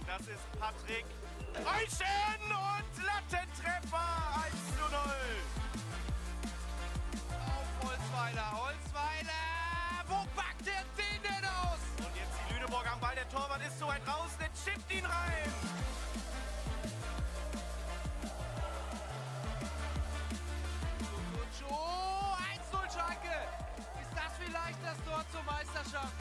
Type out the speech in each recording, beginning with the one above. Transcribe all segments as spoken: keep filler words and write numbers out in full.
Das ist Patrick Euschen und Lattentreffer eins zu null. Auf Holzweiler, Holzweiler, wo packt der den denn aus? Und jetzt die Lüneburg am Ball, der Torwart ist so weit raus, der chippt ihn rein. Oh, eins zu null Schalke. Ist das vielleicht das Tor zur Meisterschaft?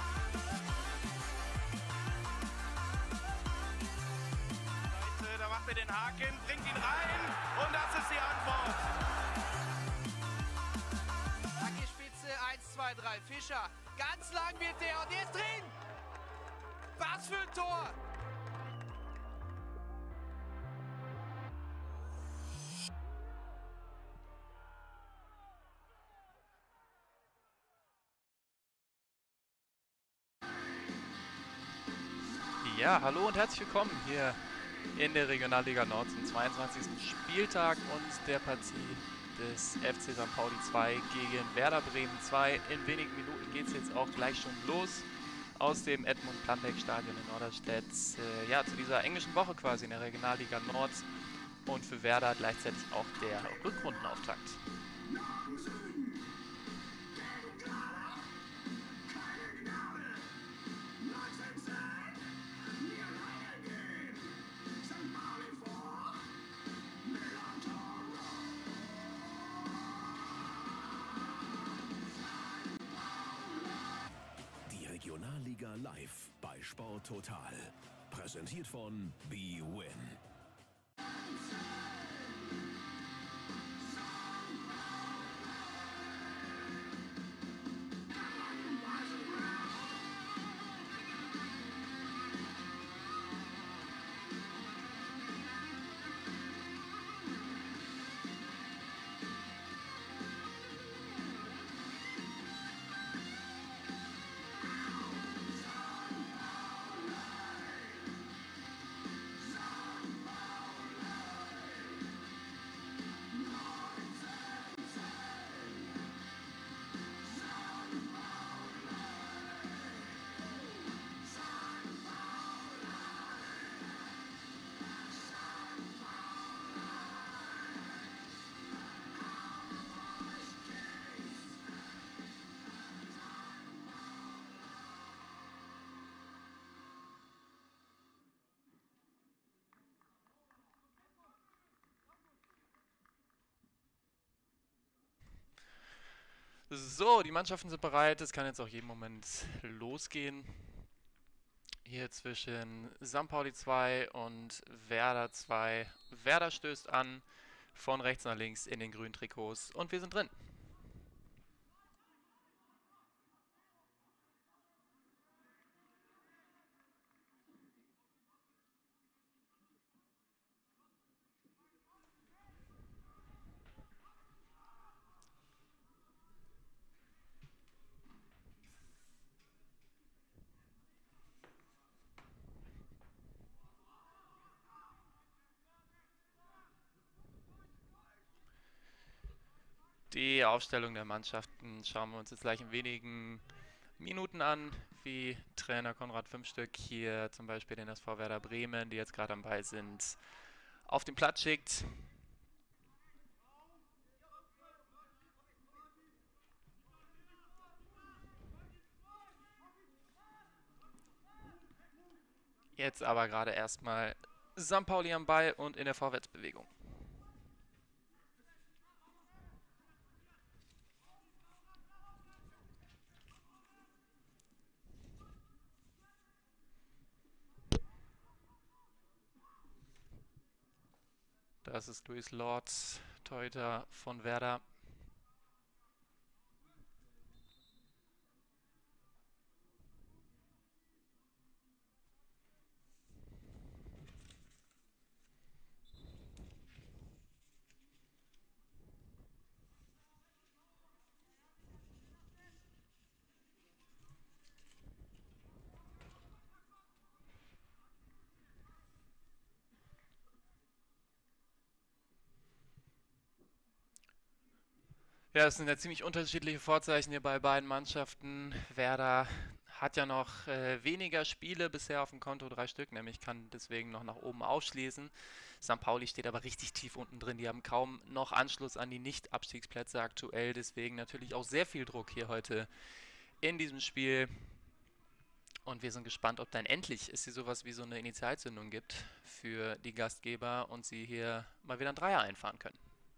Da macht er den Haken, bringt ihn rein und das ist die Antwort. Hacke Spitze, eins, zwei, drei, Fischer. Ganz lang wird der und der ist drin. Was für ein Tor. Ja, hallo und herzlich willkommen hier in der Regionalliga Nord zum zweiundzwanzigsten Spieltag und der Partie des F C Sankt Pauli zwei gegen Werder Bremen zwei. In wenigen Minuten geht es jetzt auch gleich schon los aus dem Edmund-Planbeck-Stadion in Norderstedt. Äh, ja, zu dieser englischen Woche quasi in der Regionalliga Nord und für Werder gleichzeitig auch der Rückrundenauftakt. Regionalliga live bei Sport Total. Präsentiert von B-Win. So, die Mannschaften sind bereit. Es kann jetzt auch jeden Moment losgehen. Hier zwischen Sankt Pauli zwei und Werder zwei. Werder stößt an, von rechts nach links in den grünen Trikots und wir sind drin. Die Aufstellung der Mannschaften schauen wir uns jetzt gleich in wenigen Minuten an, wie Trainer Konrad Fünfstück hier zum Beispiel den S V Werder Bremen, die jetzt gerade am Ball sind, auf den Platz schickt. Jetzt aber gerade erstmal Sankt Pauli am Ball und in der Vorwärtsbewegung. Das ist Luis Lorz, Torhüter von Werder. Ja, es sind ja ziemlich unterschiedliche Vorzeichen hier bei beiden Mannschaften. Werder hat ja noch äh, weniger Spiele bisher auf dem Konto, drei Stück, nämlich kann deswegen noch nach oben aufschließen. Sankt Pauli steht aber richtig tief unten drin. Die haben kaum noch Anschluss an die Nicht-Abstiegsplätze aktuell, deswegen natürlich auch sehr viel Druck hier heute in diesem Spiel. Und wir sind gespannt, ob dann endlich es hier sowas wie so eine Initialzündung gibt für die Gastgeber und sie hier mal wieder einen Dreier einfahren können.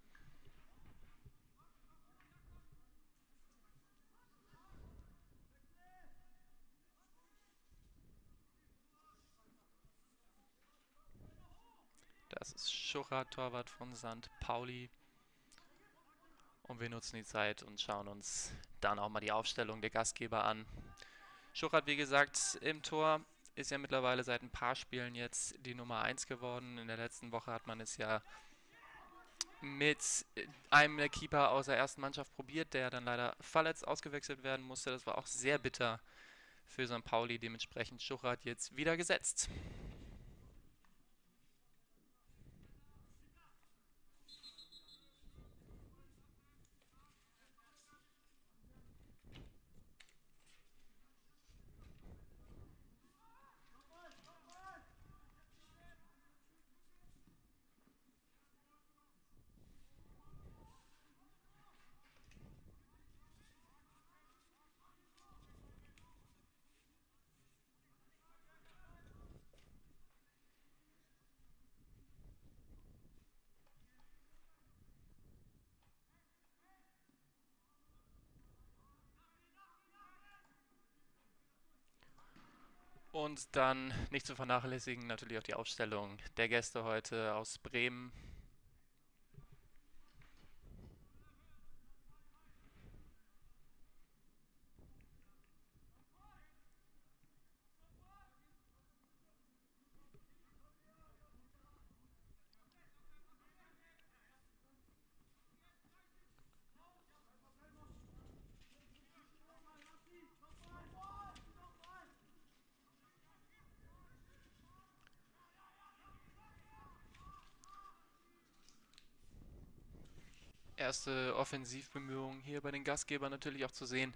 Das ist Schucher, Torwart von Sankt Pauli. Und wir nutzen die Zeit und schauen uns dann auch mal die Aufstellung der Gastgeber an. Schucher, wie gesagt, im Tor, ist ja mittlerweile seit ein paar Spielen jetzt die Nummer eins geworden. In der letzten Woche hat man es ja mit einem der Keeper aus der ersten Mannschaft probiert, der dann leider verletzt ausgewechselt werden musste. Das war auch sehr bitter für Sankt Pauli. Dementsprechend Schucher jetzt wieder gesetzt. Und dann nicht zu vernachlässigen natürlich auch die Aufstellung der Gäste heute aus Bremen. Erste Offensivbemühungen hier bei den Gastgebern natürlich auch zu sehen.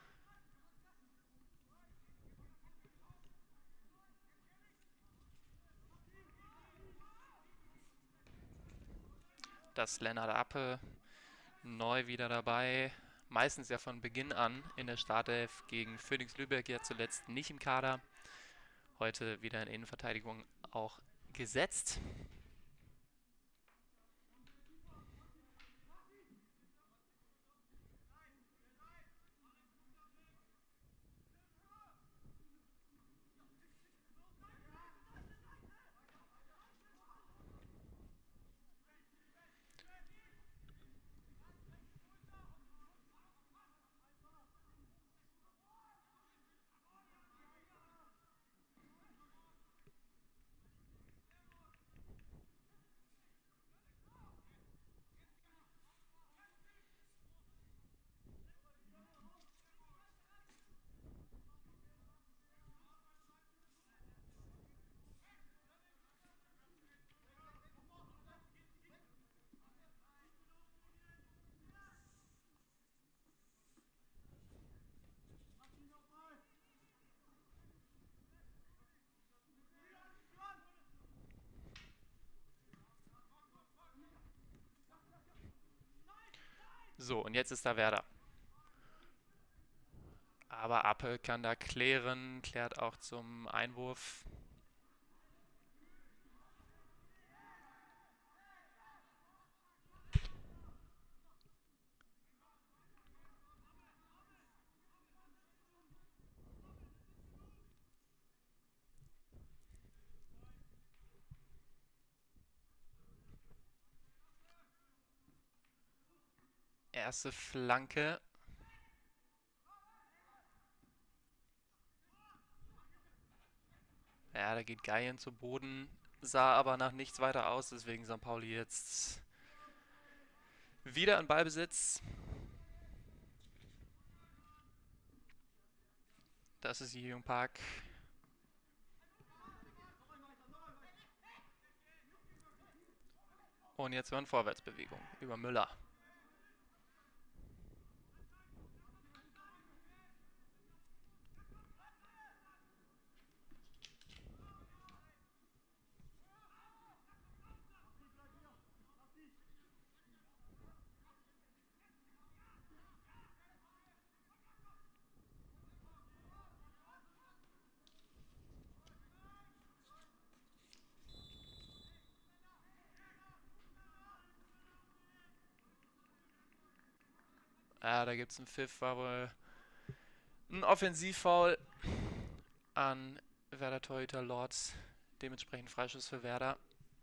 Das Lennart Appe neu wieder dabei. Meistens ja von Beginn an in der Startelf gegen Phoenix Lübeck, ja zuletzt nicht im Kader. Heute wieder in Innenverteidigung auch gesetzt. So, und jetzt ist da Werder. Aber Appe kann da klären, klärt auch zum Einwurf. Erste Flanke. Ja, da geht Geien zu Boden. Sah aber nach nichts weiter aus, deswegen Sankt Pauli jetzt wieder in Ballbesitz. Das ist Ji-Hyun Park. Und jetzt hören Vorwärtsbewegung über Müller. Ja, da gibt es einen Pfiff, war wohl ein Offensivfoul an Werder Torhüter Lorz. Dementsprechend Freischuss für Werder.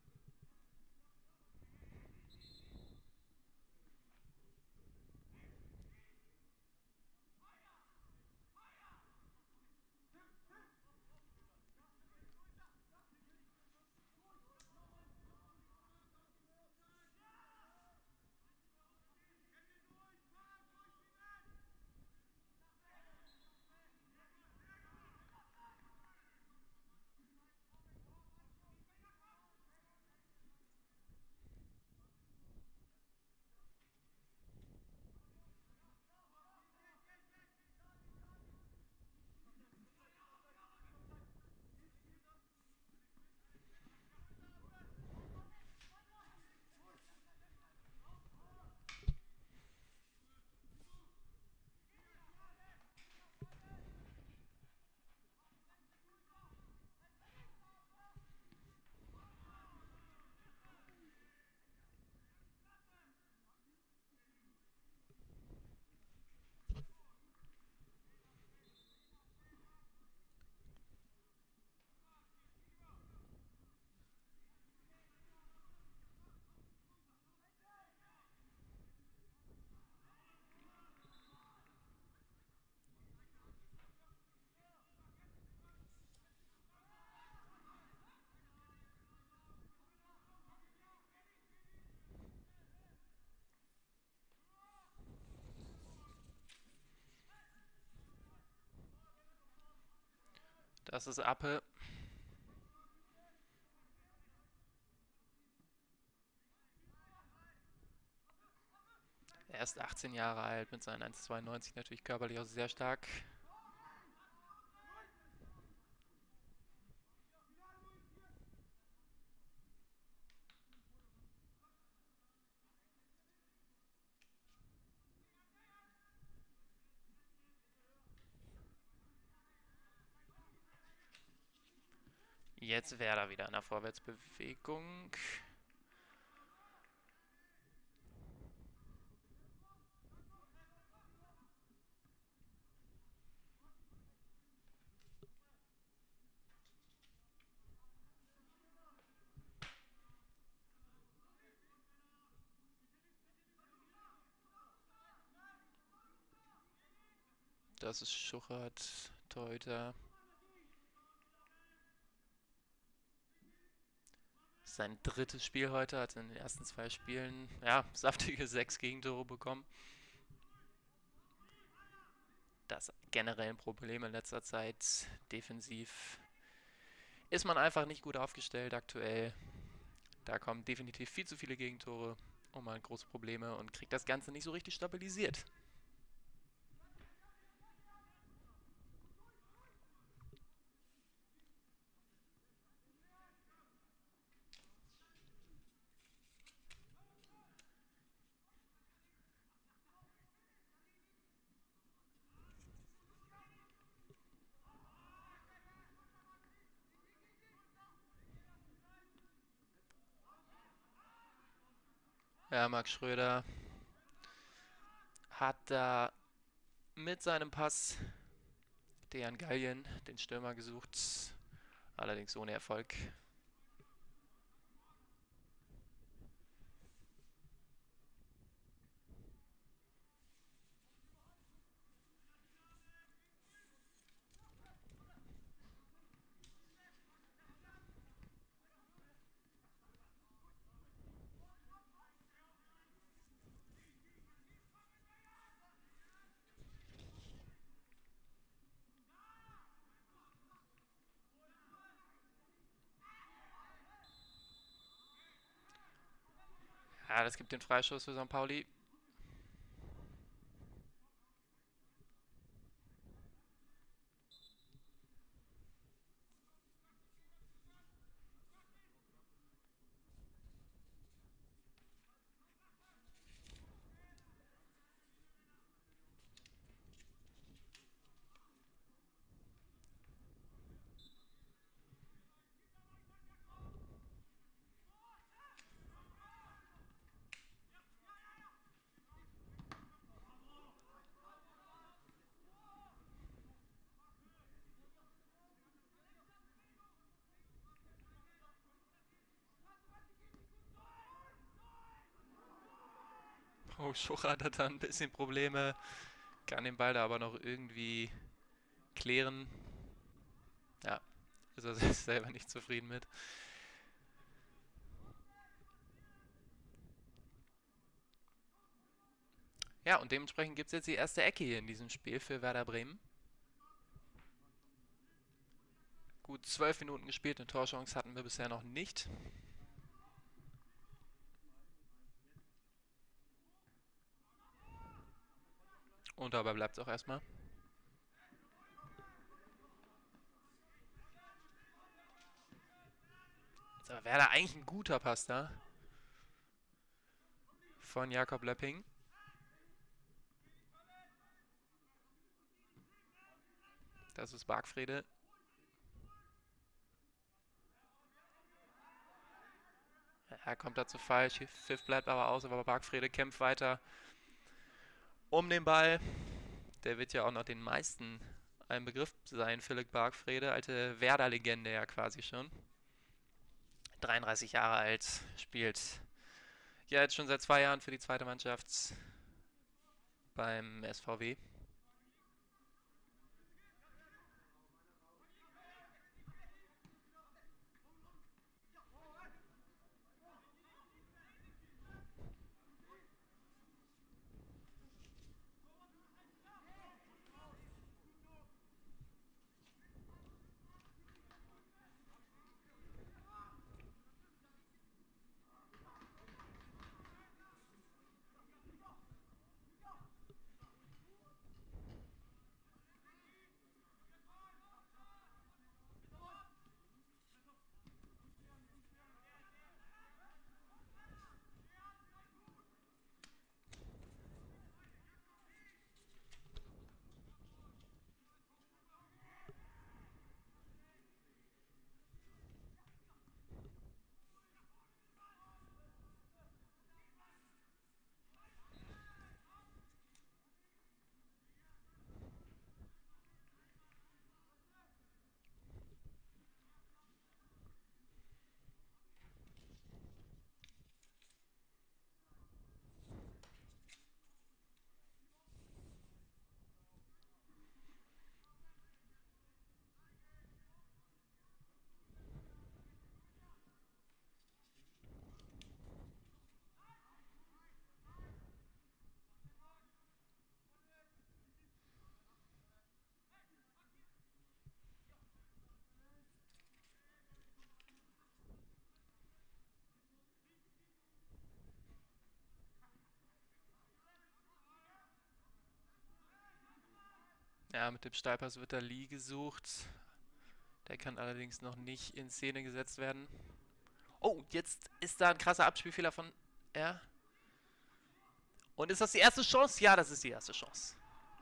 Das ist Appe. Er ist achtzehn Jahre alt, mit seinen eins Komma zweiundneunzig natürlich körperlich auch sehr stark. Jetzt Werder wieder in der Vorwärtsbewegung. Das ist Schuchert, Torhüter. Sein drittes Spiel heute, hat in den ersten zwei Spielen, ja, saftige sechs Gegentore bekommen. Das generell ein Problem in letzter Zeit. Defensiv ist man einfach nicht gut aufgestellt aktuell. Da kommen definitiv viel zu viele Gegentore und man hat große Probleme und kriegt das Ganze nicht so richtig stabilisiert. Ja, Max Schröder hat da mit seinem Pass Dejan Gallien, den Stürmer, gesucht. Allerdings ohne Erfolg. Ja, das gibt den Freistoß für Sankt Pauli. Oh, Schuchert hat da ein bisschen Probleme. Kann den Ball da aber noch irgendwie klären. Ja, ist er sich selber nicht zufrieden mit. Ja, und dementsprechend gibt es jetzt die erste Ecke hier in diesem Spiel für Werder Bremen. Gut, zwölf Minuten gespielt, eine Torchance hatten wir bisher noch nicht. Und dabei bleibt es auch erstmal. Jetzt aber Werder eigentlich ein guter Pass da. Von Jakob Löpping. Das ist Bargfrede. Er kommt dazu falsch. Pfiff bleibt aber aus, aber Bargfrede kämpft weiter um den Ball. Der wird ja auch noch den meisten ein Begriff sein, Philipp Bargfrede. Alte Werder-Legende ja quasi schon. dreiunddreißig Jahre alt, spielt ja jetzt schon seit zwei Jahren für die zweite Mannschaft beim S V W. Ja, mit dem Steilpass wird der Lee gesucht. Der kann allerdings noch nicht in Szene gesetzt werden. Oh, jetzt ist da ein krasser Abspielfehler von R. Und ist das die erste Chance? Ja, das ist die erste Chance.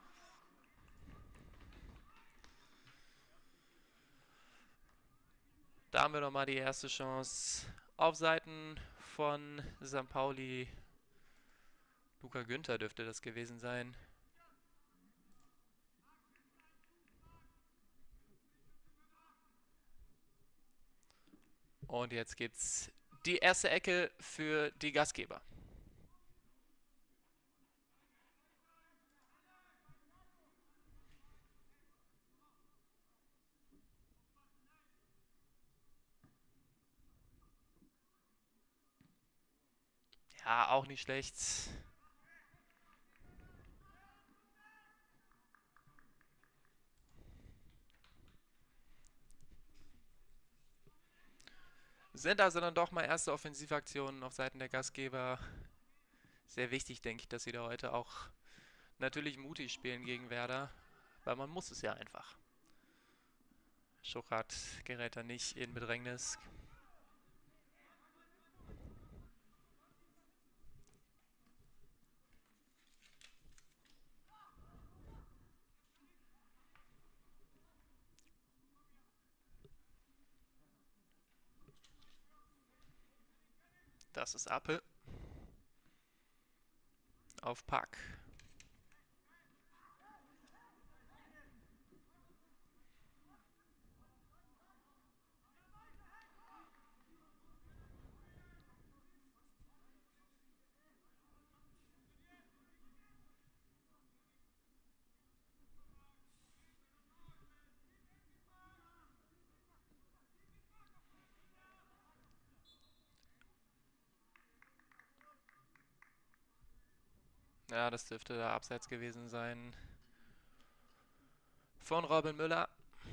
Da haben wir nochmal die erste Chance auf Seiten von Sankt Pauli. Luca Günther dürfte das gewesen sein. Und jetzt gibt's die erste Ecke für die Gastgeber. Ja, auch nicht schlecht. Sind also dann doch mal erste Offensivaktionen auf Seiten der Gastgeber. Sehr wichtig, denke ich, dass sie da heute auch natürlich mutig spielen gegen Werder, weil man muss es ja einfach. Schuchert gerät da nicht in Bedrängnis. Das ist Appe. Auf Pack. Ja, das dürfte da abseits gewesen sein von Robin Müller.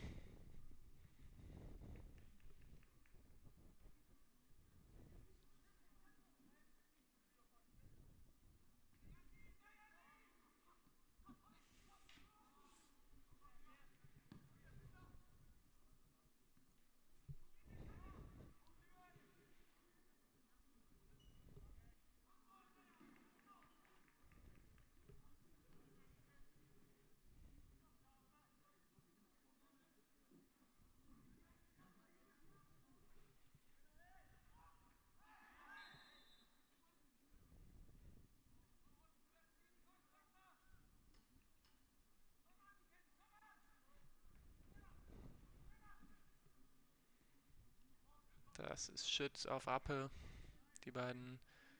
Das ist Schütz auf Appe. Die beiden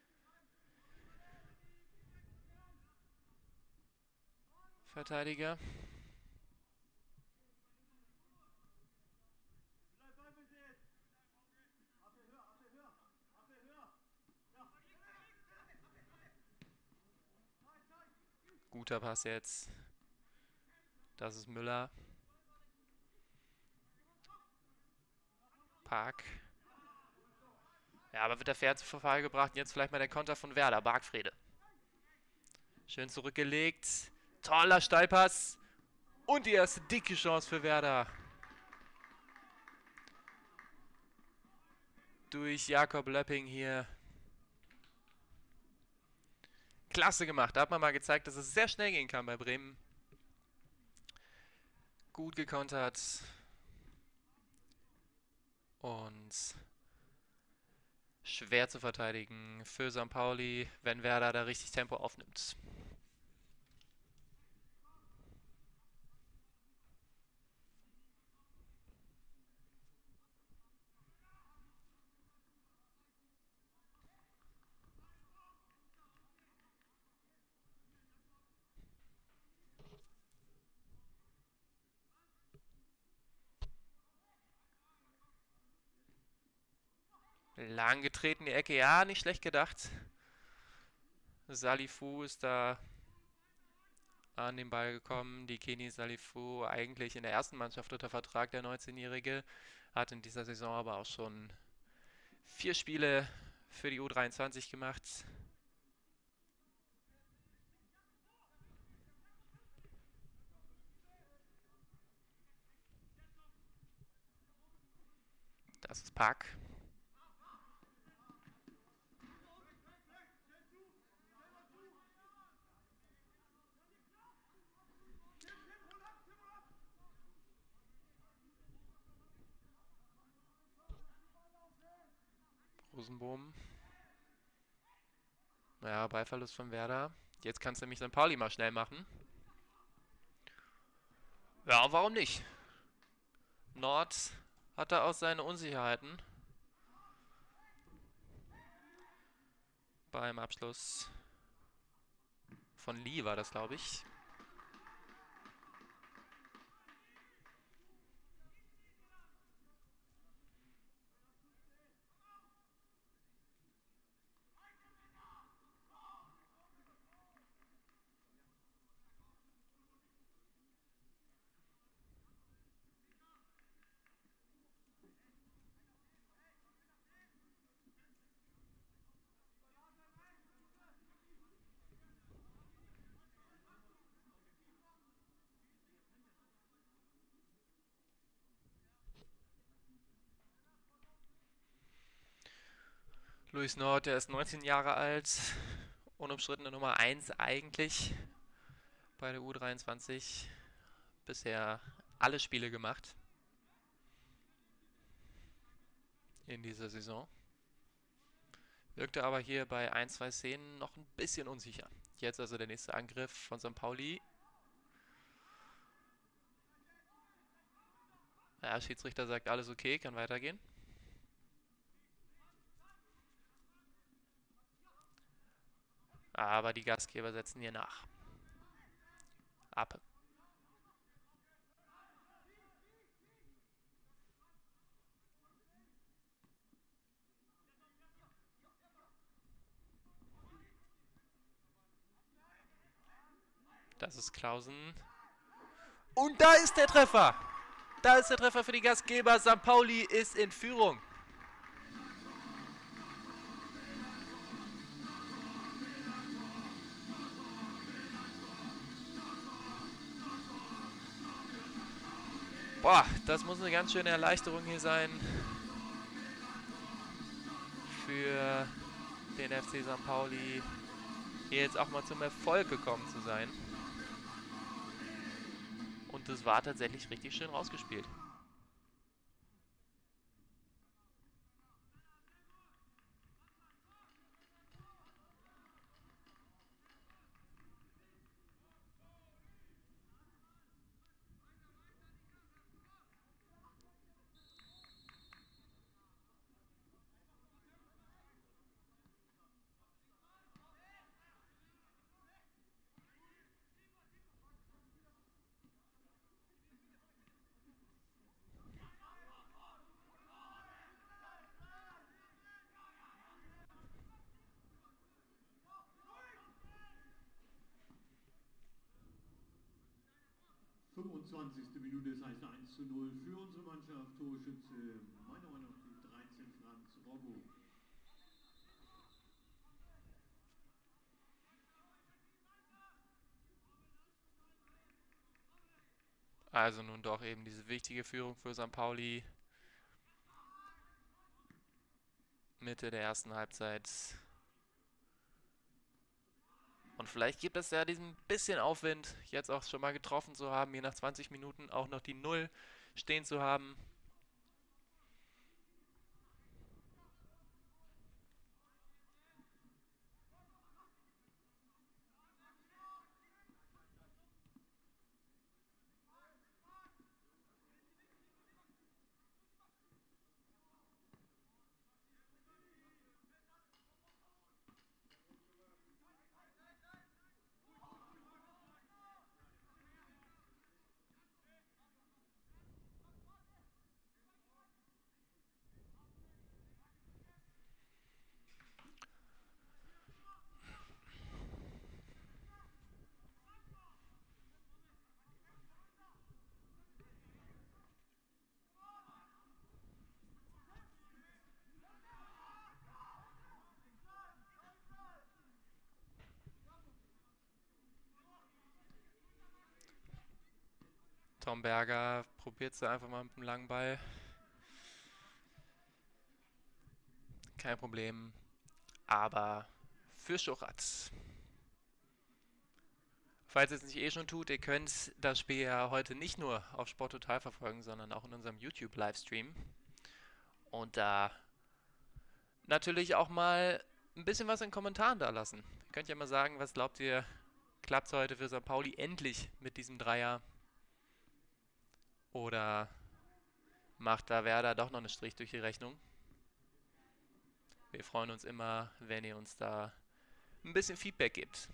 Verteidiger. Guter Pass jetzt. Das ist Müller. Park. Ja, aber wird der fair zu Verfall gebracht. Jetzt vielleicht mal der Konter von Werder. Bargfrede. Schön zurückgelegt. Toller Steilpass. Und die erste dicke Chance für Werder. Durch Jakob Löpping hier. Klasse gemacht. Da hat man mal gezeigt, dass es sehr schnell gehen kann bei Bremen. Gut gekontert. Und schwer zu verteidigen für Sankt Pauli, wenn Werder da richtig Tempo aufnimmt. Lang getreten die Ecke, ja, nicht schlecht gedacht. Salifu ist da an den Ball gekommen. Die Kenny Salifu eigentlich in der ersten Mannschaft unter Vertrag, der neunzehnjährige. Hat in dieser Saison aber auch schon vier Spiele für die U dreiundzwanzig gemacht. Das ist Park. Rosenbohm. Ja, Ballverlust von Werder. Jetzt kannst du nämlich Sankt Pauli mal schnell machen. Ja, warum nicht? Nord hat da auch seine Unsicherheiten. Beim Abschluss von Lee war das, glaube ich. Luis Nord, der ist neunzehn Jahre alt, unumstrittene Nummer eins eigentlich bei der U dreiundzwanzig. Bisher alle Spiele gemacht in dieser Saison. Wirkte aber hier bei ein, zwei Szenen noch ein bisschen unsicher. Jetzt also der nächste Angriff von Sankt Pauli. Ja, Schiedsrichter sagt alles okay, kann weitergehen. Aber die Gastgeber setzen hier nach. Ab. Das ist Klausen. Und da ist der Treffer. Da ist der Treffer für die Gastgeber. Sankt Pauli ist in Führung. Boah, das muss eine ganz schöne Erleichterung hier sein für den F C Sankt Pauli, hier jetzt auch mal zum Erfolg gekommen zu sein. Und das war tatsächlich richtig schön rausgespielt. fünfundzwanzigste Minute, es heißt eins zu null für unsere Mannschaft. Torschütze, meiner Meinung nach die dreizehn, Franz Robbo. Also nun doch eben diese wichtige Führung für Sankt Pauli. Mitte der ersten Halbzeit. Und vielleicht gibt es ja diesen bisschen Aufwind, jetzt auch schon mal getroffen zu haben, hier nach zwanzig Minuten auch noch die Null stehen zu haben. Tom Berger probiert es einfach mal mit dem langen Ball. Kein Problem. Aber für Schuchat. Falls ihr es nicht eh schon tut, ihr könnt das Spiel ja heute nicht nur auf Sport Total verfolgen, sondern auch in unserem YouTube-Livestream. Und da natürlich auch mal ein bisschen was in den Kommentaren da lassen. Ihr könnt ja mal sagen, was glaubt ihr, klappt es heute für Sankt Pauli endlich mit diesem Dreier? Oder macht da Werder doch noch einen Strich durch die Rechnung? Wir freuen uns immer, wenn ihr uns da ein bisschen Feedback gibt.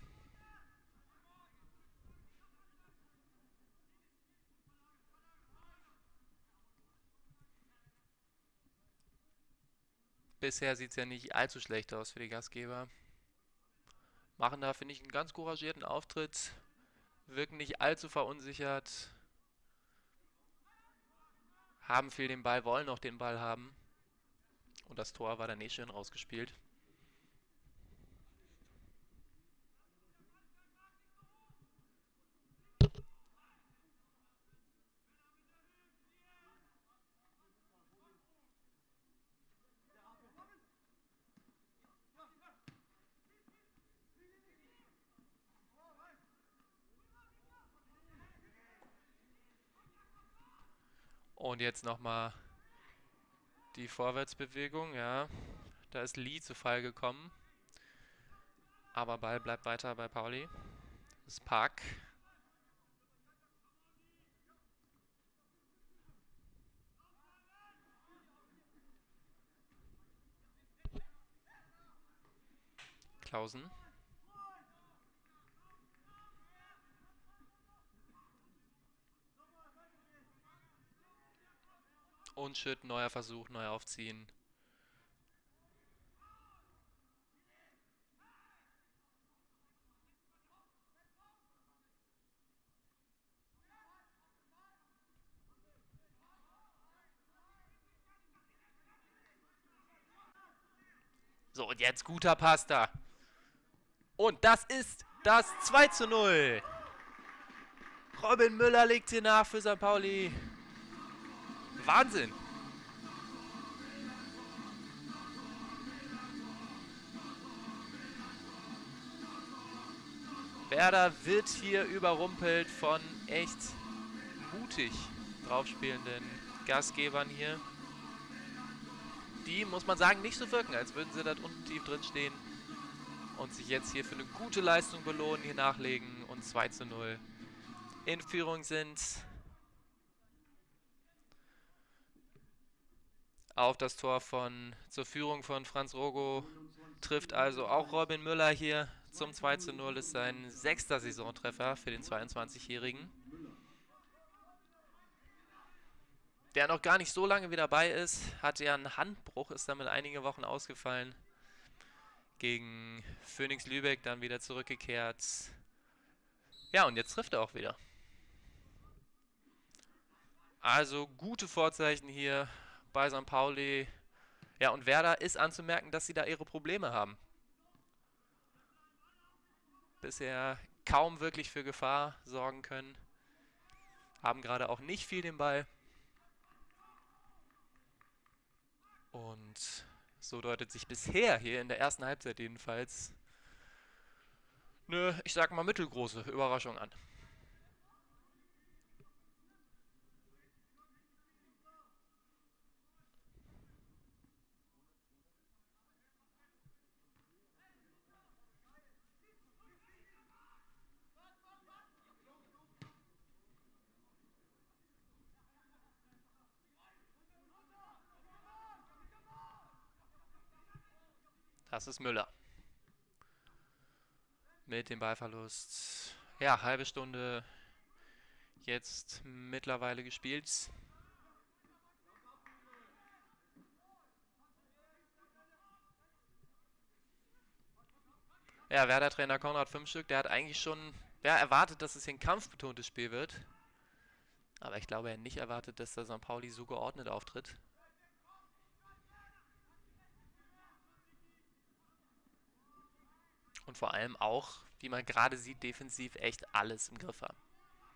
Bisher sieht es ja nicht allzu schlecht aus für die Gastgeber. Machen da, finde ich, einen ganz couragierten Auftritt. Wirken nicht allzu verunsichert. Haben viel den Ball, wollen auch den Ball haben. Und das Tor war dann eh schön rausgespielt. Und jetzt nochmal die Vorwärtsbewegung, ja. Da ist Lee zu Fall gekommen. Aber Ball bleibt weiter bei Pauli. Das ist Park. Klausen. Und Schütt, neuer Versuch, neu aufziehen. So, und jetzt guter Pass da. Und das ist das zwei zu null. Robin Müller legt hier nach für Sankt Pauli. Wahnsinn. Werder wird hier überrumpelt von echt mutig draufspielenden Gastgebern hier. Die, muss man sagen, nicht so wirken, als würden sie da unten tief drin stehen und sich jetzt hier für eine gute Leistung belohnen, hier nachlegen und zwei zu null in Führung sind. Auf das Tor von, zur Führung von Franz Rogo trifft also auch Robin Müller hier zum zwei zu null. Ist sein sechster Saisontreffer für den zweiundzwanzigjährigen. Der noch gar nicht so lange wieder dabei ist. Hatte ja einen Handbruch, ist damit einige Wochen ausgefallen. Gegen Phoenix Lübeck dann wieder zurückgekehrt. Ja, und jetzt trifft er auch wieder. Also gute Vorzeichen hier bei Sankt Pauli. Ja, und Werder ist anzumerken, dass sie da ihre Probleme haben. Bisher kaum wirklich für Gefahr sorgen können. Haben gerade auch nicht viel den Ball. Und so deutet sich bisher hier in der ersten Halbzeit jedenfalls eine, ich sag mal, mittelgroße Überraschung an. Das ist Müller. Mit dem Ballverlust. Ja, halbe Stunde jetzt mittlerweile gespielt. Ja, Werder-Trainer Konrad Fünfstück, der hat eigentlich schon ja, erwartet, dass es hier ein kampfbetontes Spiel wird. Aber ich glaube, er hat nicht erwartet, dass der Sankt Pauli so geordnet auftritt. Und vor allem auch, wie man gerade sieht, defensiv echt alles im Griff haben.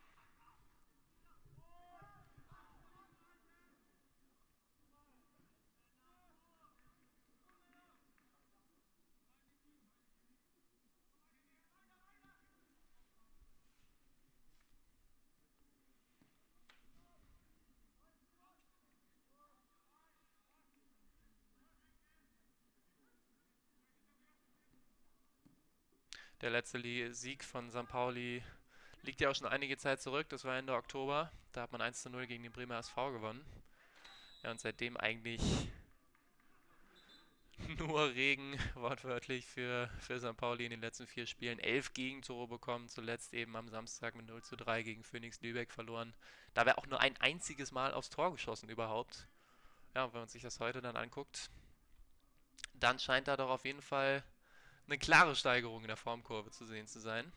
Der letzte Sieg von Sankt Pauli liegt ja auch schon einige Zeit zurück. Das war Ende Oktober. Da hat man eins zu null gegen den Bremer S V gewonnen. Ja, und seitdem eigentlich nur Regen, wortwörtlich, für, für Sankt Pauli in den letzten vier Spielen. Elf Gegentore bekommen, zuletzt eben am Samstag mit null zu drei gegen Phoenix Lübeck verloren. Da wäre auch nur ein einziges Mal aufs Tor geschossen überhaupt. Ja, und wenn man sich das heute dann anguckt, dann scheint da doch auf jeden Fall eine klare Steigerung in der Formkurve zu sehen zu sein.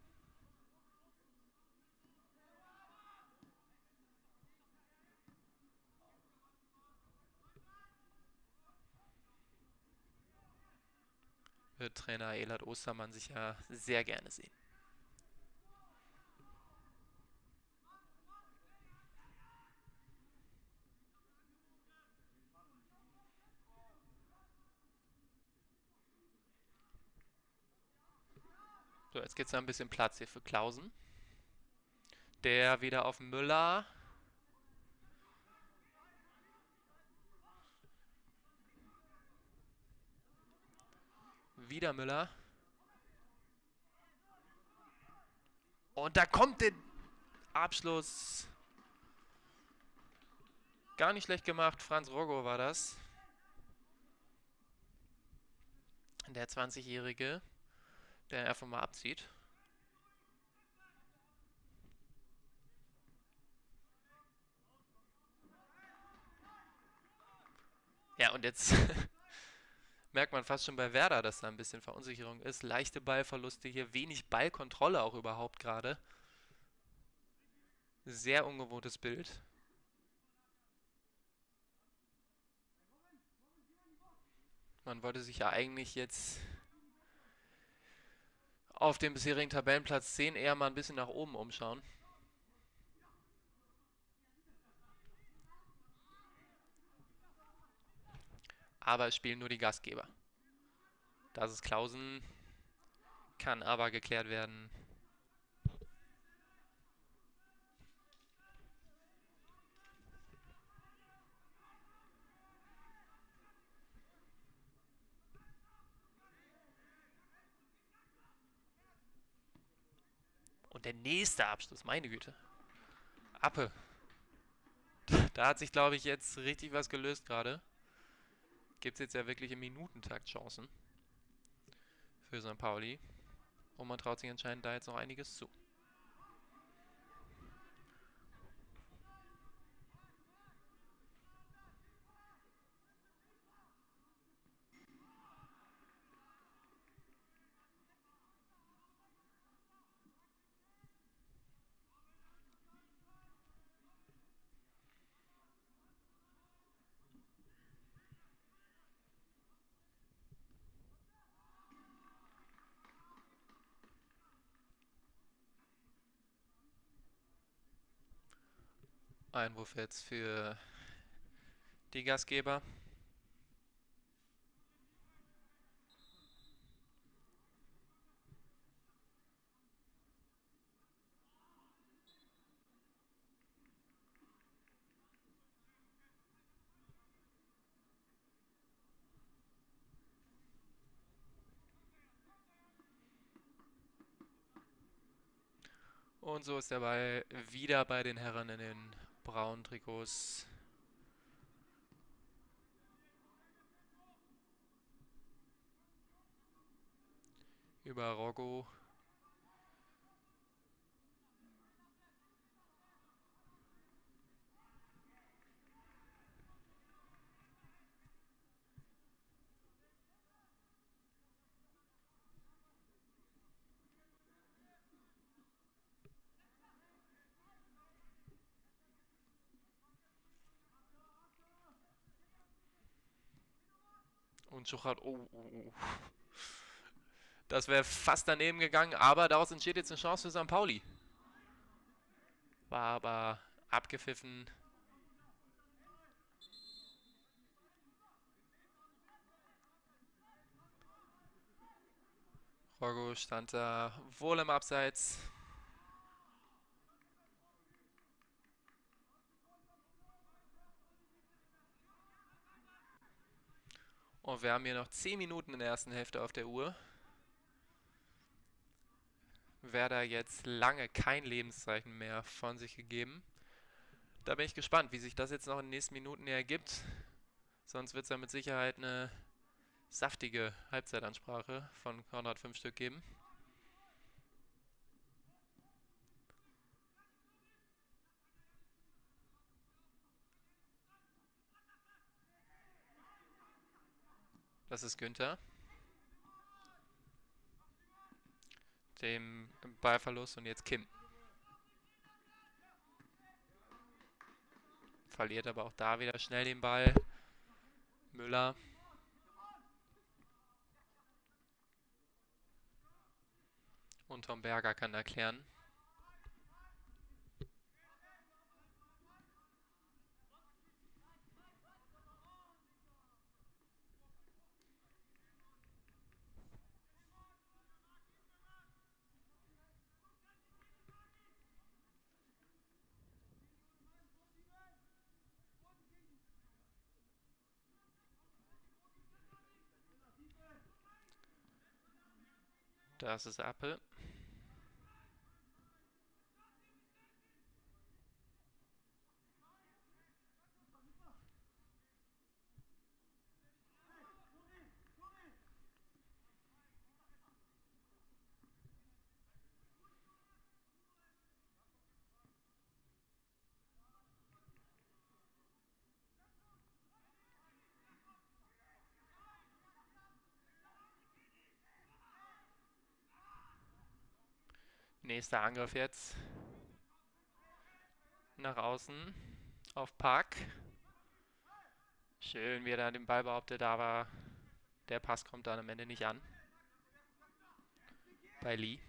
Wird Trainer Elad Ostermann sicher sehr gerne sehen. So, jetzt gibt es ein bisschen Platz hier für Klausen. Der wieder auf Müller. Wieder Müller. Und da kommt der Abschluss. Gar nicht schlecht gemacht. Franz Rogo war das. Der zwanzigjährige, der einfach mal abzieht. Ja, und jetzt merkt man fast schon bei Werder, dass da ein bisschen Verunsicherung ist. Leichte Ballverluste hier, wenig Ballkontrolle auch überhaupt gerade. Sehr ungewohntes Bild. Man wollte sich ja eigentlich jetzt auf dem bisherigen Tabellenplatz zehn eher mal ein bisschen nach oben umschauen. Aber es spielen nur die Gastgeber. Das ist Klausen, kann aber geklärt werden. Und der nächste Abschluss, meine Güte. Appe. Da hat sich, glaube ich, jetzt richtig was gelöst gerade. Gibt es jetzt ja wirklich im Minutentakt Chancen für Sankt Pauli. Und man traut sich anscheinend da jetzt noch einiges zu. Einwurf jetzt für die Gastgeber. Und so ist der Ball wieder bei den Herren in den braunen Trikots. Über Roggo. Und Schuchert, oh, oh, oh. Das wäre fast daneben gegangen, aber daraus entsteht jetzt eine Chance für Sankt Pauli. War aber abgepfiffen. Roggo stand da wohl im Abseits. Und wir haben hier noch zehn Minuten in der ersten Hälfte auf der Uhr. Werder jetzt lange kein Lebenszeichen mehr von sich gegeben. Da bin ich gespannt, wie sich das jetzt noch in den nächsten Minuten ergibt. Sonst wird es ja mit Sicherheit eine saftige Halbzeitansprache von Konrad fünf Stück geben. Das ist Günther. Dem Ballverlust und jetzt Kim. Verliert aber auch da wieder schnell den Ball. Müller. Und Tom Berger kann erklären. Das ist Appe. Nächster Angriff jetzt. Nach außen. Auf Park. Schön, wie er da den Ball behauptet, aber Der Pass kommt dann am Ende nicht an. Bei Lee.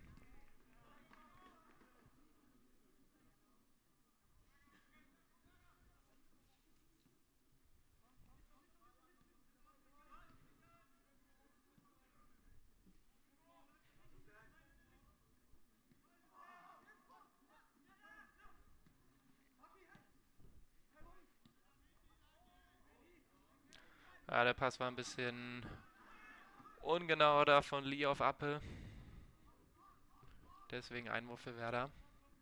Ja, der Pass war ein bisschen ungenauer da von Lee auf Appe. Deswegen Einwurf für Werder.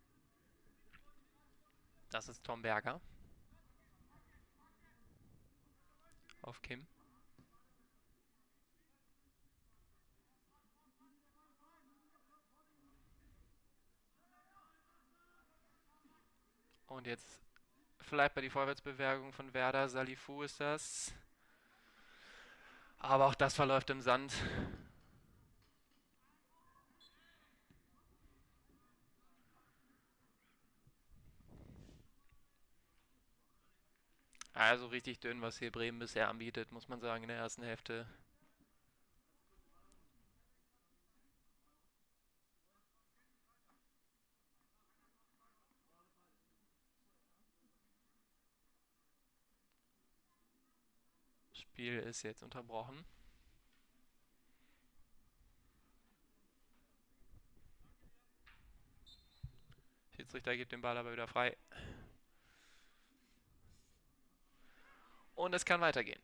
Das ist Tom Berger. Auf Kim. Und jetzt vielleicht bei die Vorwärtsbewegung von Werder. Salifu ist das. Aber auch das verläuft im Sand. Also richtig dünn, was hier Bremen bisher anbietet, muss man sagen, in der ersten Hälfte. Das Spiel ist jetzt unterbrochen. Schiedsrichter gibt den Ball aber wieder frei. Und es kann weitergehen.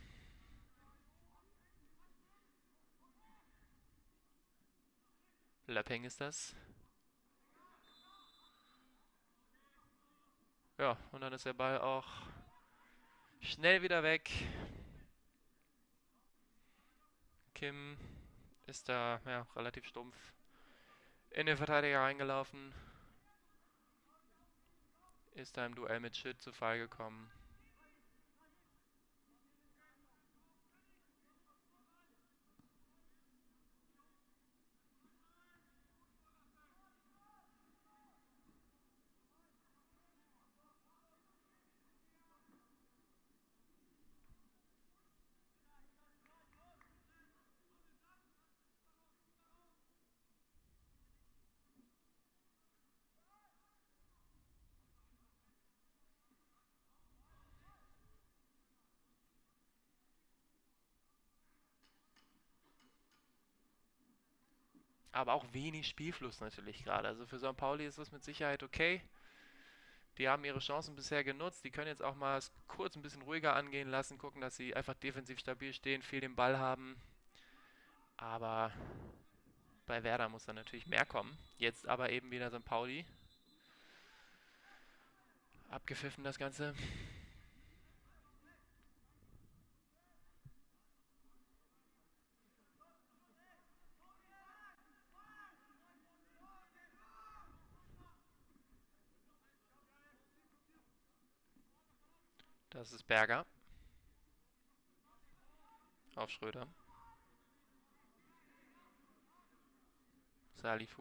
Löpping ist das. Ja, und dann ist der Ball auch schnell wieder weg. Kim ist da ja, relativ stumpf in den Verteidiger reingelaufen. Ist da im Duell mit Schitt zu Fall gekommen. Aber auch wenig Spielfluss natürlich gerade. Also für Sankt Pauli ist das mit Sicherheit okay. Die haben ihre Chancen bisher genutzt. Die können jetzt auch mal es kurz ein bisschen ruhiger angehen lassen. Gucken, dass sie einfach defensiv stabil stehen, viel den Ball haben. Aber bei Werder muss dann natürlich mehr kommen. Jetzt aber eben wieder Sankt Pauli. Abgepfiffen das Ganze. Das ist Berger. Auf Schröder. Salifu.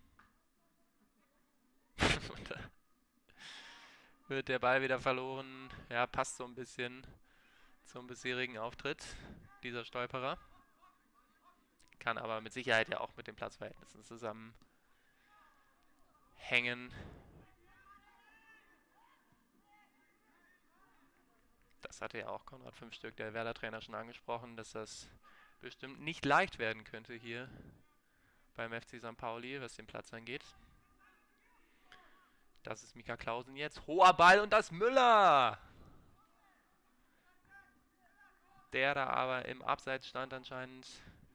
Und da wird der Ball wieder verloren. Ja, passt so ein bisschen zum bisherigen Auftritt dieser Stolperer. Kann aber mit Sicherheit ja auch mit den Platzverhältnissen zusammenhängen. Das hatte ja auch Konrad Fünfstück, der Werder-Trainer, schon angesprochen, dass das bestimmt nicht leicht werden könnte hier beim F C Sankt Pauli, was den Platz angeht. Das ist Mika Clausen jetzt. Hoher Ball und das Müller! Der da aber im Abseits stand anscheinend.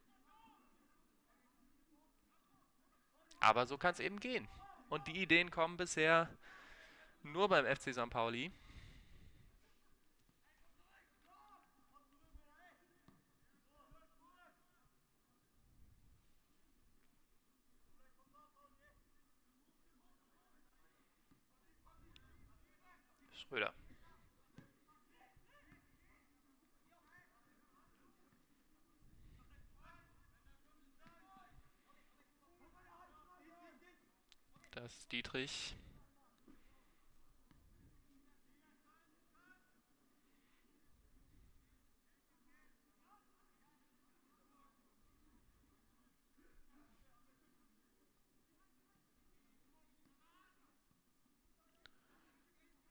Aber so kann es eben gehen. Und die Ideen kommen bisher nur beim F C Sankt Pauli. Schröder. Das ist Dietrich.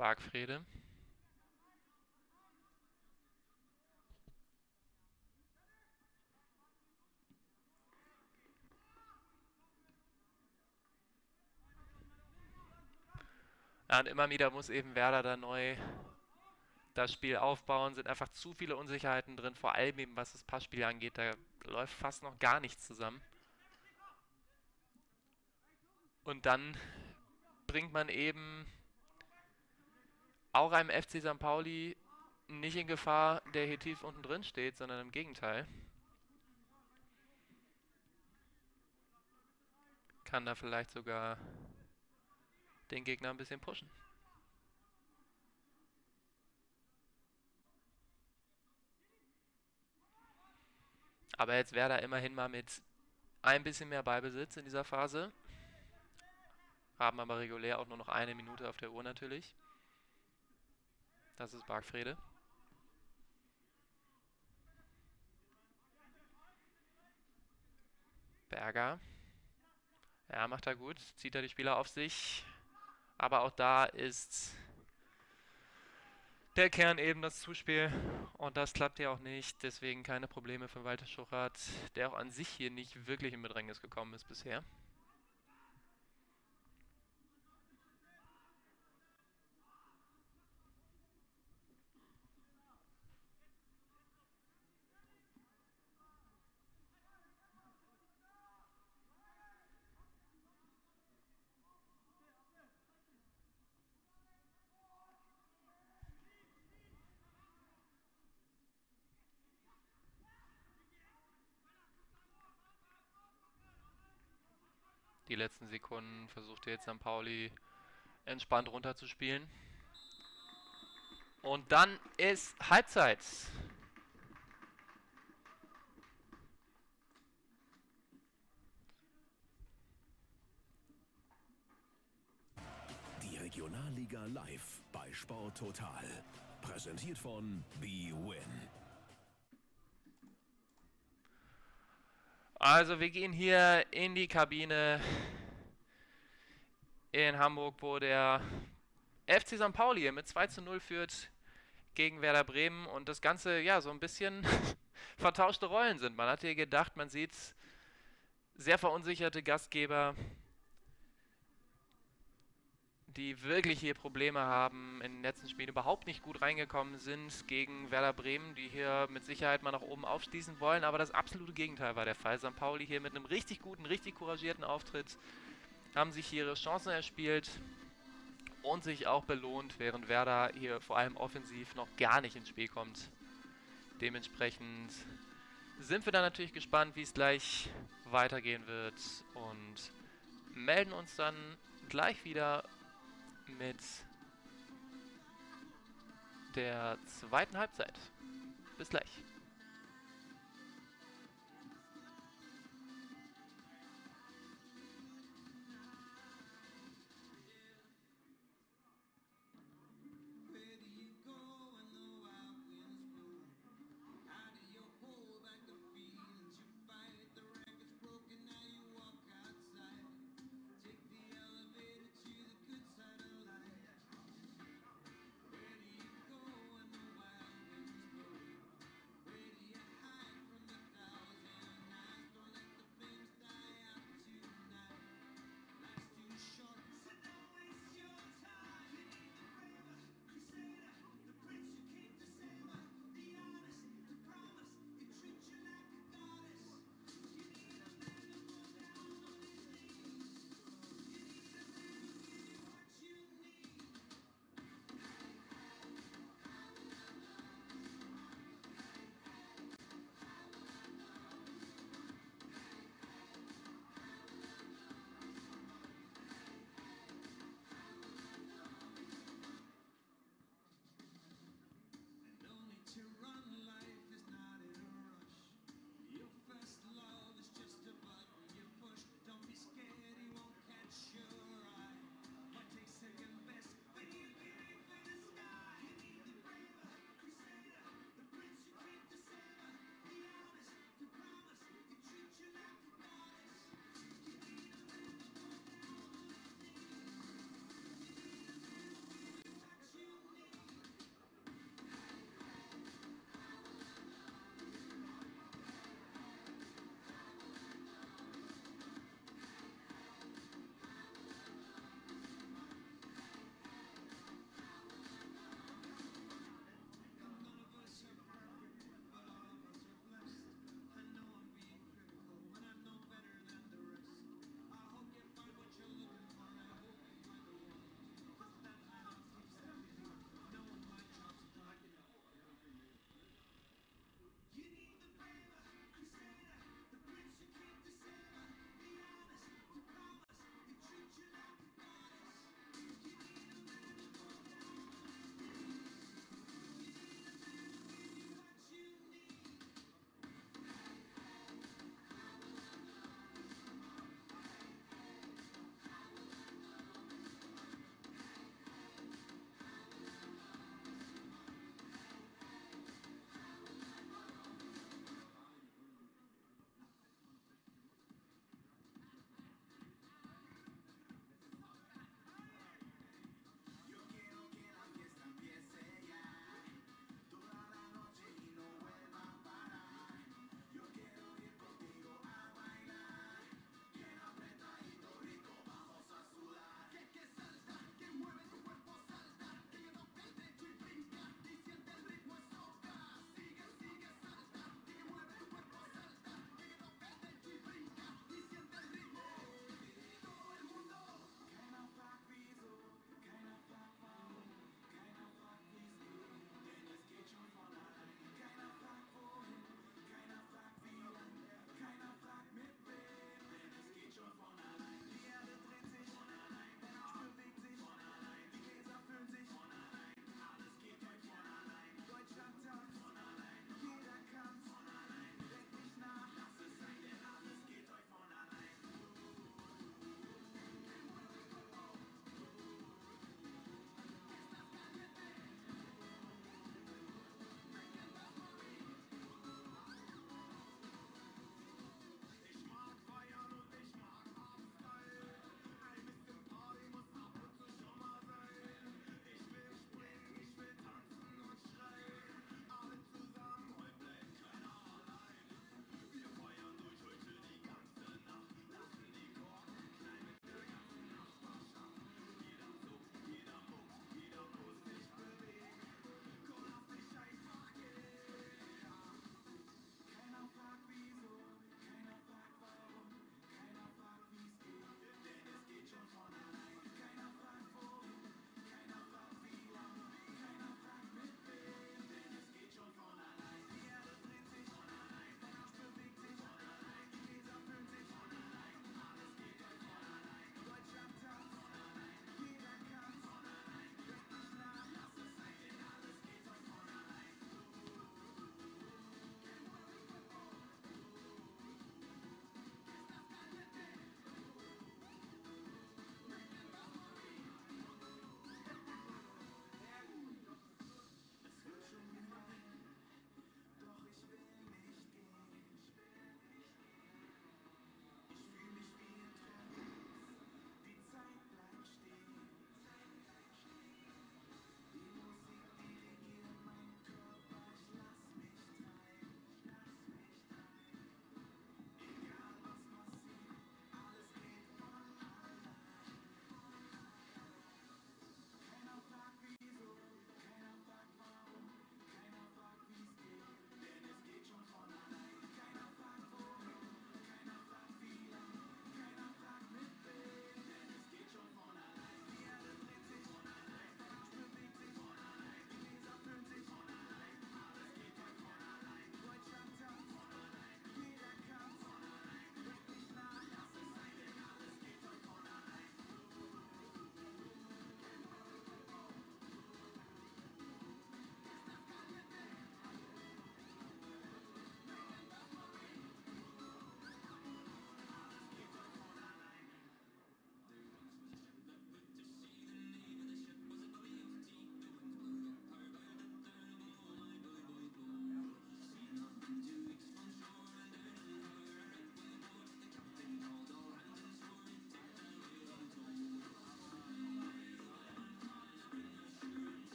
Bargfrede. Ja, und immer wieder muss eben Werder da neu das Spiel aufbauen. Sind einfach zu viele Unsicherheiten drin, vor allem eben was das Passspiel angeht. Da läuft fast noch gar nichts zusammen. Und dann bringt man eben auch einem F C Sankt Pauli nicht in Gefahr, der hier tief unten drin steht, sondern im Gegenteil. Kann da vielleicht sogar den Gegner ein bisschen pushen. Aber jetzt wäre da immerhin mal mit ein bisschen mehr Ballbesitz in dieser Phase. Haben aber regulär auch nur noch eine Minute auf der Uhr natürlich. Das ist Bargfrede. Berger. Ja, macht er gut. Zieht er die Spieler auf sich. Aber auch da ist der Kern eben das Zuspiel. Und das klappt ja auch nicht. Deswegen keine Probleme für Walter Schuchart, der auch an sich hier nicht wirklich in Bedrängnis gekommen ist bisher. Die letzten Sekunden versucht jetzt Sankt Pauli entspannt runterzuspielen. Und dann ist Halbzeit. Die Regionalliga live bei Sport Total. Präsentiert von B-Win. Also wir gehen hier in die Kabine in Hamburg, wo der F C Sankt Pauli mit zwei zu null führt gegen Werder Bremen und das Ganze ja so ein bisschen vertauschte Rollen sind. Man hat hier gedacht, man sieht sehr verunsicherte Gastgeber, die wirklich hier Probleme haben, in den letzten Spielen überhaupt nicht gut reingekommen sind gegen Werder Bremen, die hier mit Sicherheit mal nach oben aufschließen wollen, aber das absolute Gegenteil war der Fall. Sankt Pauli hier mit einem richtig guten, richtig couragierten Auftritt haben sich hier ihre Chancen erspielt und sich auch belohnt, während Werder hier vor allem offensiv noch gar nicht ins Spiel kommt. Dementsprechend sind wir dann natürlich gespannt, wie es gleich weitergehen wird und melden uns dann gleich wieder mit der zweiten Halbzeit. Bis gleich.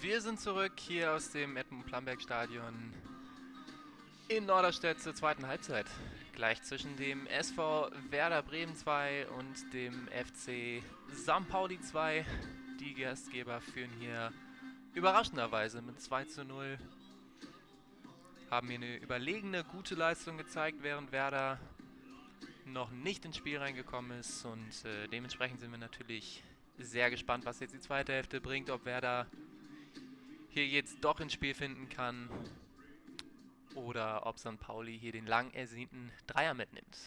Wir sind zurück hier aus dem Edmund-Plamberg-Stadion in Norderstedt zur zweiten Halbzeit. Gleich zwischen dem S V Werder Bremen zwei und dem F C Sankt Pauli zwei. Die Gastgeber führen hier überraschenderweise mit zwei zu null. Haben hier eine überlegene, gute Leistung gezeigt, während Werder noch nicht ins Spiel reingekommen ist. Und äh, dementsprechend sind wir natürlich sehr gespannt, was jetzt die zweite Hälfte bringt. Ob Werder hier jetzt doch ins Spiel finden kann oder ob Sankt Pauli hier den lang ersehnten Dreier mitnimmt.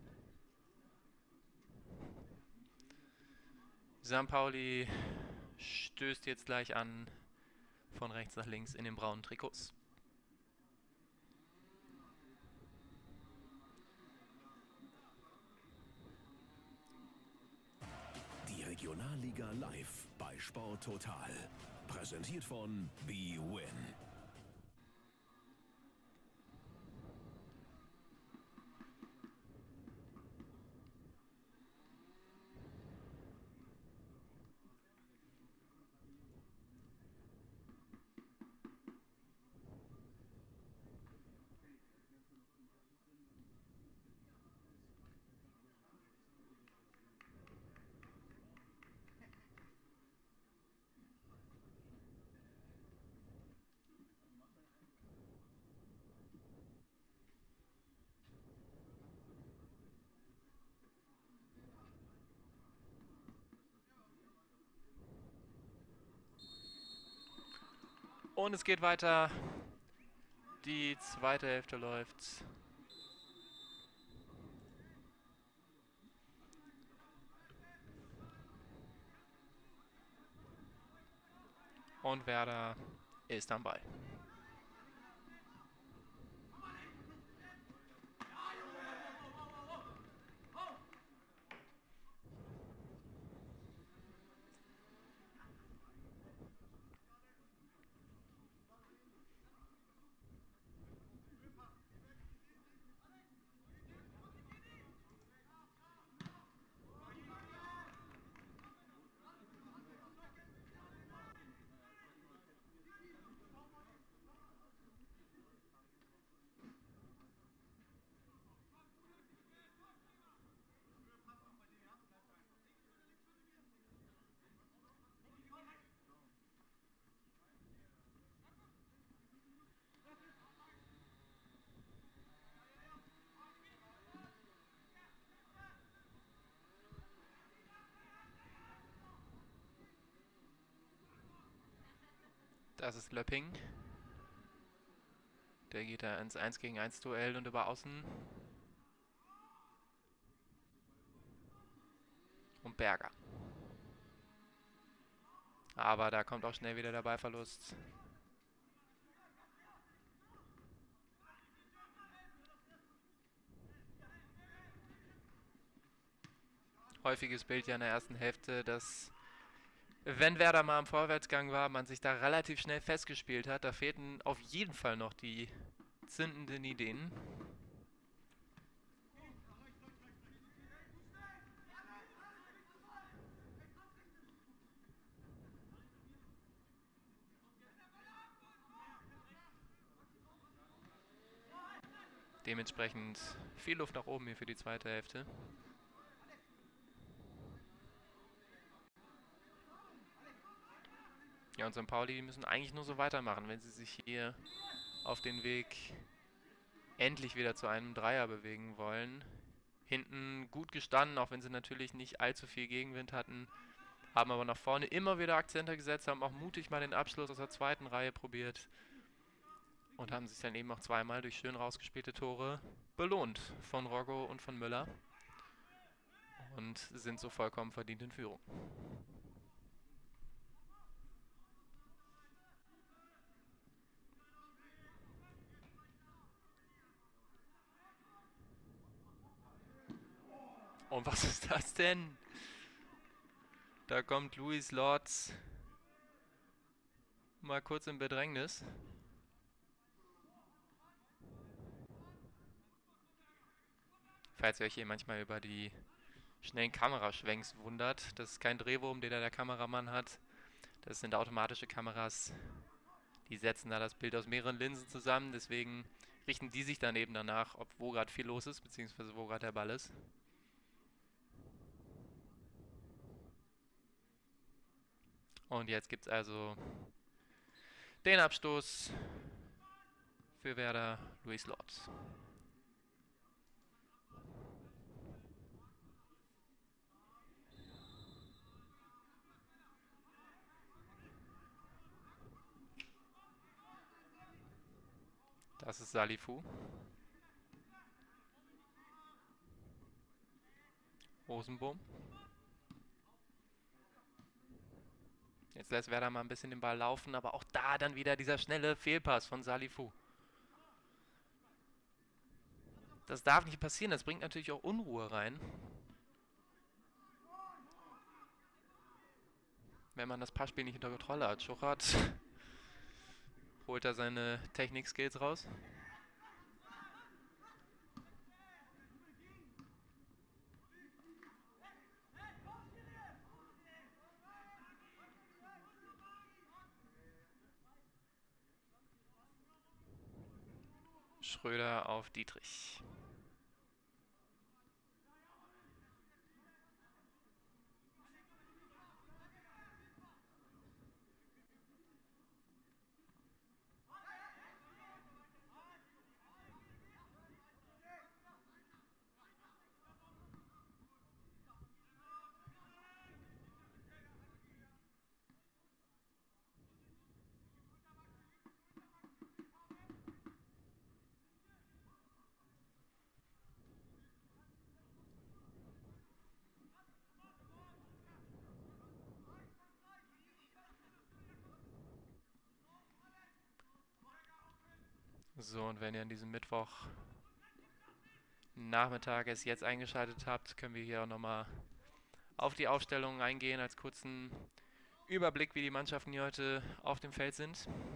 Sankt Pauli stößt jetzt gleich an von rechts nach links in den braunen Trikots. Die Regionalliga live bei Sport Total. Präsentiert von B-Win. Und es geht weiter. Die zweite Hälfte läuft. Und Werder ist am Ball. Das ist Löpping. Der geht da ins eins gegen eins Duell und über Außen. Und Berger. Aber da kommt auch schnell wieder der Ballverlust. Häufiges Bild ja in der ersten Hälfte, dass, wenn Werder mal im Vorwärtsgang war, man sich da relativ schnell festgespielt hat. Da fehlten auf jeden Fall noch die zündenden Ideen. Dementsprechend viel Luft nach oben hier für die zweite Hälfte. Ja, und Sankt Pauli müssen eigentlich nur so weitermachen, wenn sie sich hier auf den Weg endlich wieder zu einem Dreier bewegen wollen. Hinten gut gestanden, auch wenn sie natürlich nicht allzu viel Gegenwind hatten. Haben aber nach vorne immer wieder Akzente gesetzt, haben auch mutig mal den Abschluss aus der zweiten Reihe probiert. Und haben sich dann eben auch zweimal durch schön rausgespielte Tore belohnt von Roggo und von Müller. Und sind so vollkommen verdient in Führung. Und was ist das denn? Da kommt Luis Lorz mal kurz in Bedrängnis. Falls ihr euch hier manchmal über die schnellen Kameraschwenks wundert, das ist kein Drehwurm, den da der Kameramann hat. Das sind automatische Kameras, die setzen da das Bild aus mehreren Linsen zusammen, deswegen richten die sich dann eben danach, ob wo gerade viel los ist, beziehungsweise wo gerade der Ball ist. Und jetzt gibt es also den Abstoß für Werder, Luis Lorz. Das ist Salifu. Rosenbohm. Jetzt lässt Werder mal ein bisschen den Ball laufen, aber auch da dann wieder dieser schnelle Fehlpass von Salifu. Das darf nicht passieren, das bringt natürlich auch Unruhe rein. Wenn man das Passspiel nicht unter Kontrolle hat. Schuchert holt er seine Technik-Skills raus. Schröder auf Dietrich. So, und wenn ihr an diesem Mittwoch Nachmittag es jetzt eingeschaltet habt, können wir hier auch nochmal auf die Aufstellung eingehen, als kurzen Überblick, wie die Mannschaften hier heute auf dem Feld sind.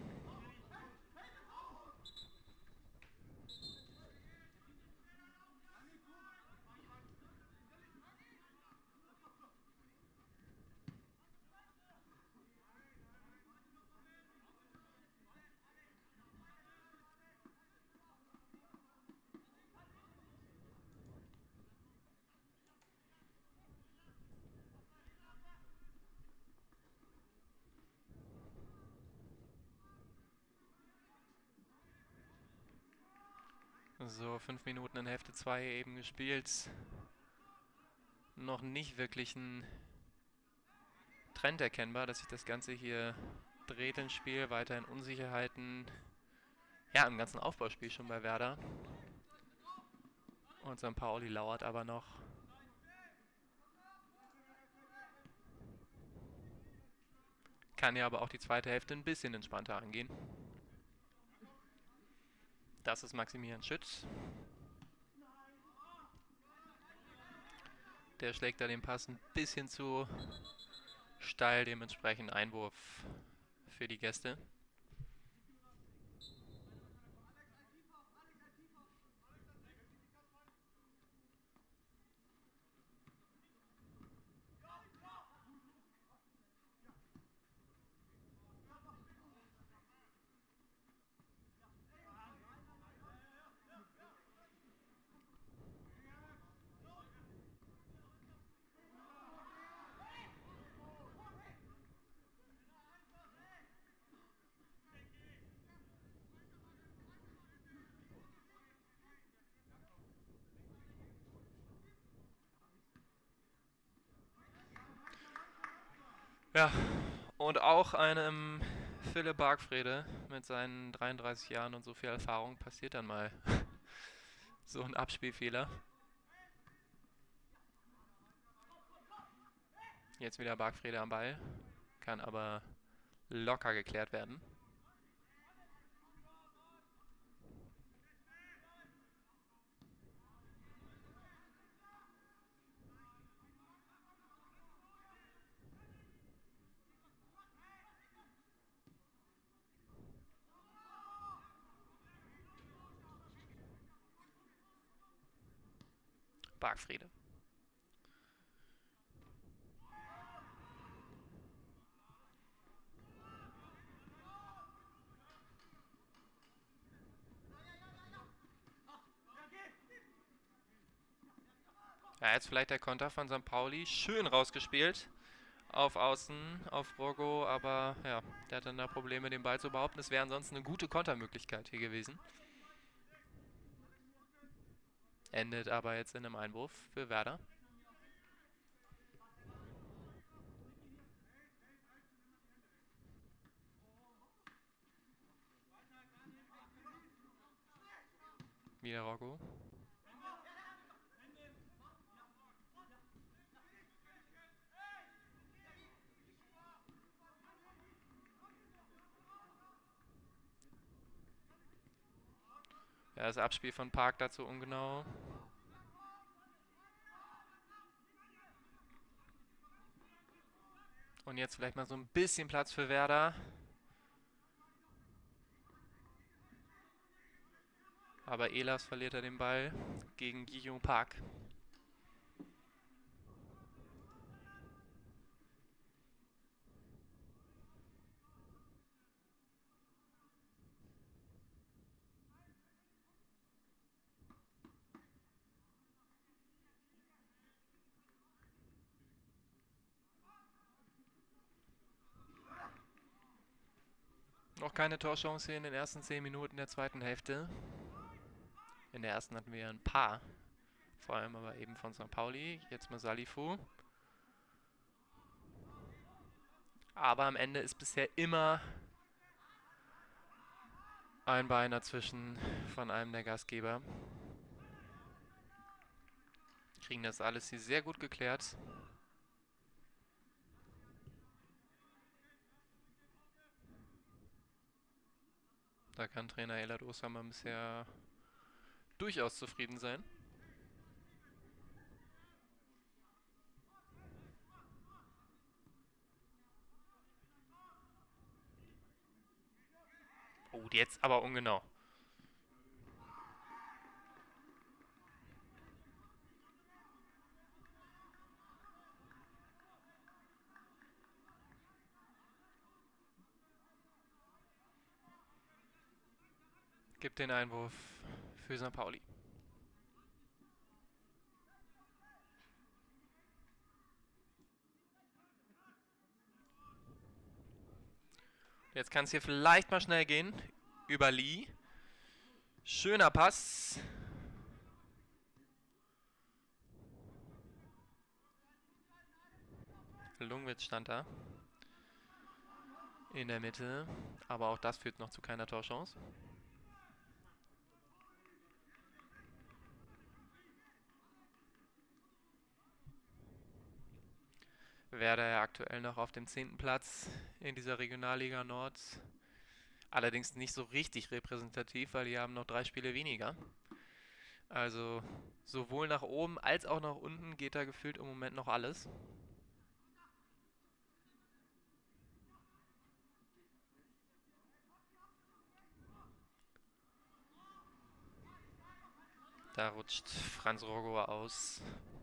So, fünf Minuten in Hälfte zwei eben gespielt. Noch nicht wirklich ein Trend erkennbar, dass sich das Ganze hier dreht im Spiel. Weiterhin Unsicherheiten. Ja, im ganzen Aufbauspiel schon bei Werder. Und Sankt Pauli lauert aber noch. Kann ja aber auch die zweite Hälfte ein bisschen entspannter angehen. Das ist Maximilian Schütz. Der schlägt da den Pass ein bisschen zu steil, dementsprechend Einwurf für die Gäste. Ja, und auch einem Philipp Bargfrede mit seinen dreiunddreißig Jahren und so viel Erfahrung passiert dann mal so ein Abspielfehler. Jetzt wieder Bargfrede am Ball, kann aber locker geklärt werden. Bargfrede. Ja, jetzt vielleicht der Konter von Sankt Pauli. Schön rausgespielt. Auf Außen, auf Rogo, aber ja, der hat dann da Probleme, den Ball zu behaupten. Das wäre ansonsten eine gute Kontermöglichkeit hier gewesen. Endet aber jetzt in einem Einwurf für Werder. Wieder Rogo. Ja, das Abspiel von Park dazu ungenau. Und jetzt vielleicht mal so ein bisschen Platz für Werder. Aber Elas verliert er den Ball gegen Gi-Jung Park. Noch keine Torchance hier in den ersten zehn Minuten der zweiten Hälfte. In der ersten hatten wir ein paar. Vor allem aber eben von Sankt Pauli. Jetzt mal Salifu. Aber am Ende ist bisher immer ein Bein dazwischen von einem der Gastgeber. Kriegen das alles hier sehr gut geklärt. Da kann Trainer Elad Ostermann bisher durchaus zufrieden sein. Oh, jetzt aber ungenau. Gibt den Einwurf für Sankt Pauli. Jetzt kann es hier vielleicht mal schnell gehen. Über Lee. Schöner Pass. Lungwitz stand da. In der Mitte. Aber auch das führt noch zu keiner Torchance. Werder ja aktuell noch auf dem zehnten Platz in dieser Regionalliga Nord. Allerdings nicht so richtig repräsentativ, weil die haben noch drei Spiele weniger. Also sowohl nach oben als auch nach unten geht da gefühlt im Moment noch alles. Da rutscht Franz Rogo aus.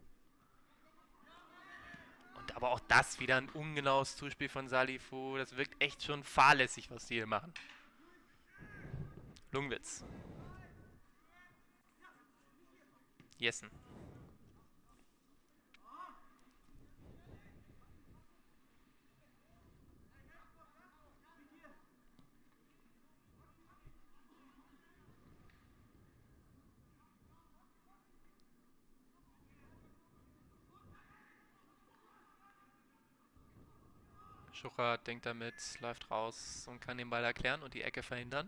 Und aber auch das wieder ein ungenaues Zuspiel von Salifu. Das wirkt echt schon fahrlässig, was die hier machen. Lungwitz. Jessen. Schucher denkt damit, läuft raus und kann den Ball erklären und die Ecke verhindern.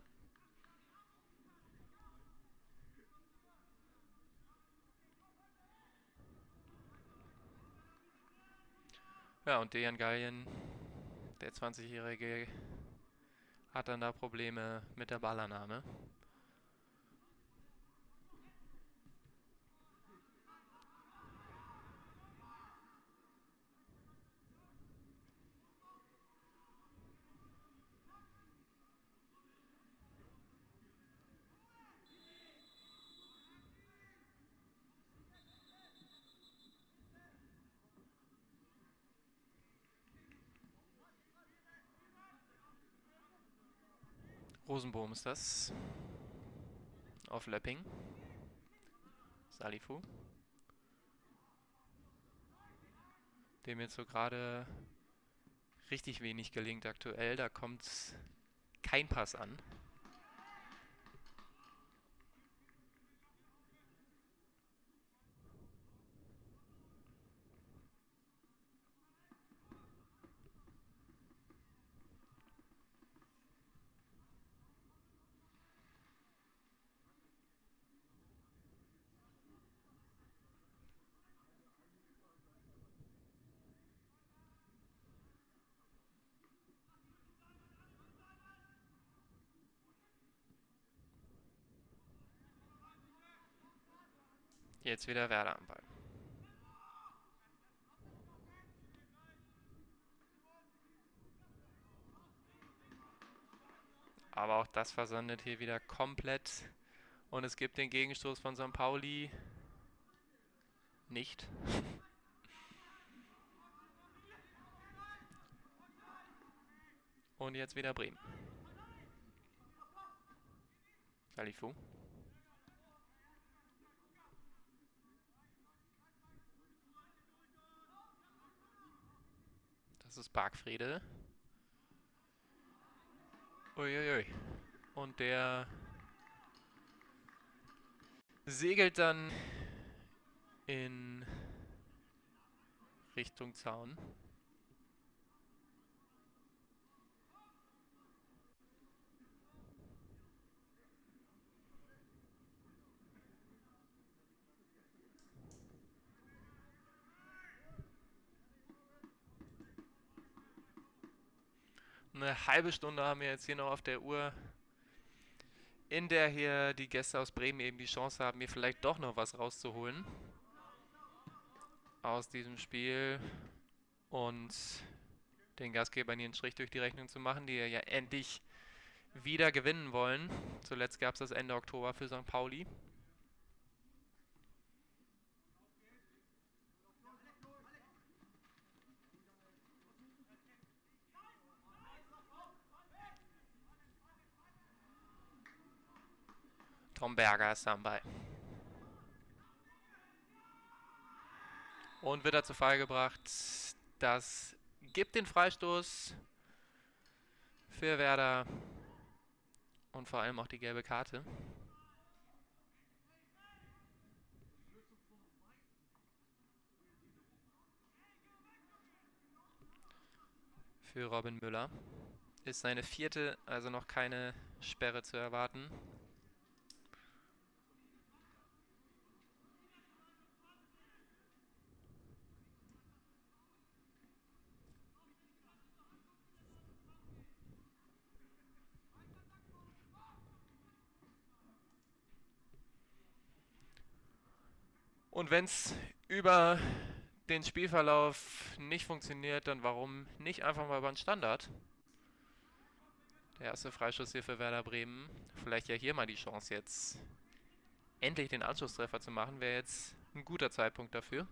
Ja, und Dejan Gallien, der zwanzigjährige, hat dann da Probleme mit der Ballannahme. Rosenbohm ist das. Auf Löpping. Salifu. dem jetzt so gerade richtig wenig gelingt aktuell. Da kommt kein Pass an. Jetzt wieder Werder am Ball. Aber auch das versandet hier wieder komplett. Und es gibt den Gegenstoß von Sankt Pauli nicht. Und jetzt wieder Bremen. Salifu. Das ist Bargfrede. Uiuiui. Und der segelt dann in Richtung Zaun. Eine halbe Stunde haben wir jetzt hier noch auf der Uhr, in der hier die Gäste aus Bremen eben die Chance haben, hier vielleicht doch noch was rauszuholen aus diesem Spiel und den Gastgebern hier einen Strich durch die Rechnung zu machen, die ja endlich wieder gewinnen wollen. Zuletzt gab es das Ende Oktober für Sankt Pauli. Tom Berger ist dabei. Und wird er zu Fall gebracht. Das gibt den Freistoß für Werder und vor allem auch die gelbe Karte. Für Robin Müller. Ist seine vierte, also noch keine Sperre zu erwarten. Und wenn es über den Spielverlauf nicht funktioniert, dann warum nicht einfach mal über einen Standard? Der erste Freistoß hier für Werder Bremen. Vielleicht ja hier mal die Chance jetzt endlich den Anschlusstreffer zu machen, wäre jetzt ein guter Zeitpunkt dafür.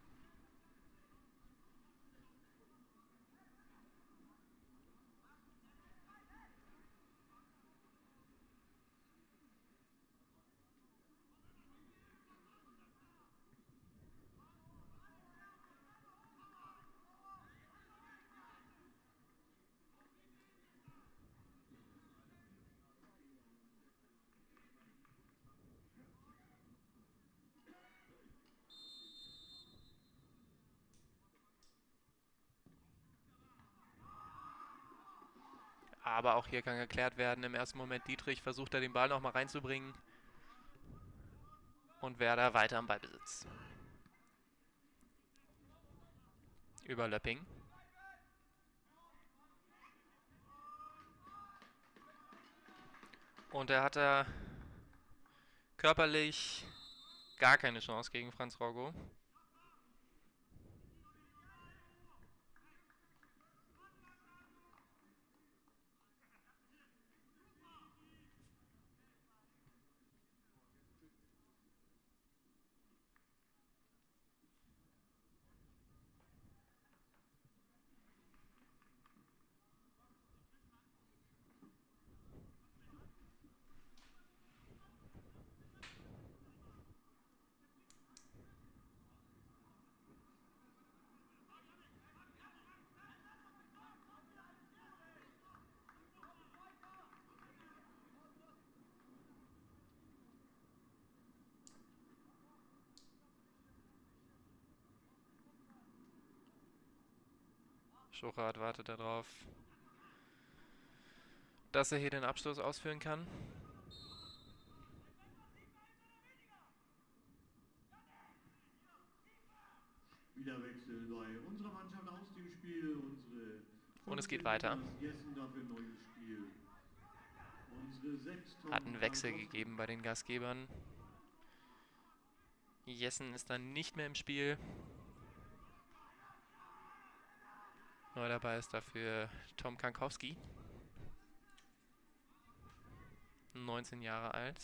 Aber auch hier kann geklärt werden. Im ersten Moment Dietrich versucht er den Ball nochmal reinzubringen. Und Werder weiter am Ballbesitz. Über Löpping. Und er hat da körperlich gar keine Chance gegen Franz Roggo. Schuchart wartet darauf, dass er hier den Abstoß ausführen kann. Spielerwechsel bei unserer Mannschaft aus dem Spiel. Unsere Und es geht weiter. Jessen dafür ein neues Spiel. Unsere sechs Hat einen Wechsel gegeben bei den Gastgebern. Jessen ist dann nicht mehr im Spiel. Neu dabei ist dafür Tom Kankowski. neunzehn Jahre alt.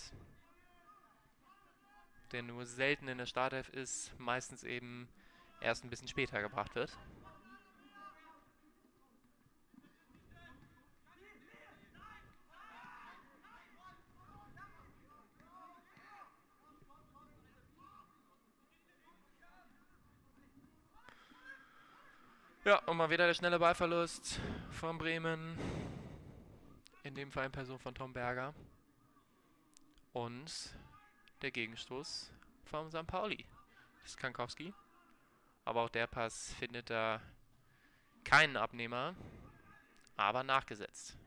Der nur selten in der Startelf ist, meistens eben erst ein bisschen später gebracht wird. Ja, und mal wieder der schnelle Ballverlust von Bremen. In dem Fall in Person von Tom Berger. Und der Gegenstoß von Sankt Pauli. Das ist Kankowski. Aber auch der Pass findet da keinen Abnehmer, aber nachgesetzt.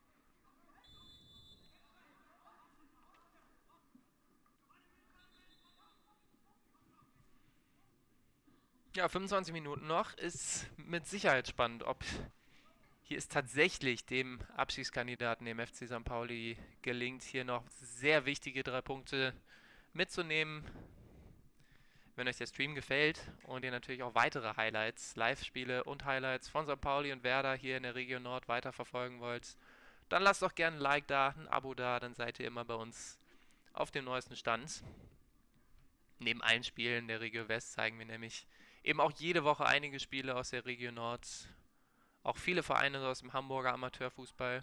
Ja, fünfundzwanzig Minuten noch. Ist mit Sicherheit spannend, ob hier es tatsächlich dem Abstiegskandidaten, dem F C Sankt Pauli, gelingt, hier noch sehr wichtige drei Punkte mitzunehmen. Wenn euch der Stream gefällt und ihr natürlich auch weitere Highlights, Live-Spiele und Highlights von Sankt Pauli und Werder hier in der Region Nord weiterverfolgen wollt, dann lasst doch gerne ein Like da, ein Abo da, dann seid ihr immer bei uns auf dem neuesten Stand. Neben allen Spielen der Region West zeigen wir nämlich eben auch jede Woche einige Spiele aus der Region Nord. Auch viele Vereine aus dem Hamburger Amateurfußball.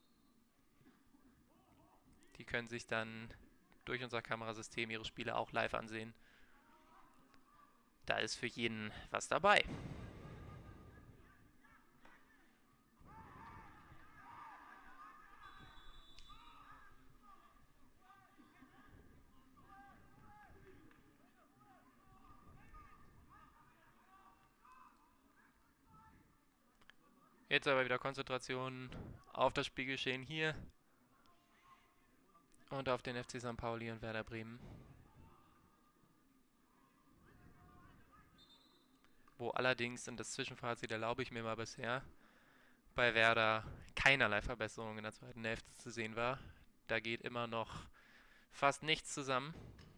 Die können sich dann durch unser Kamerasystem ihre Spiele auch live ansehen. Da ist für jeden was dabei. Jetzt aber wieder Konzentration auf das Spielgeschehen hier und auf den F C Sankt Pauli und Werder Bremen. Wo allerdings, und das Zwischenfazit erlaube ich mir mal bisher, bei Werder keinerlei Verbesserung in der zweiten Hälfte zu sehen war. Da geht immer noch fast nichts zusammen.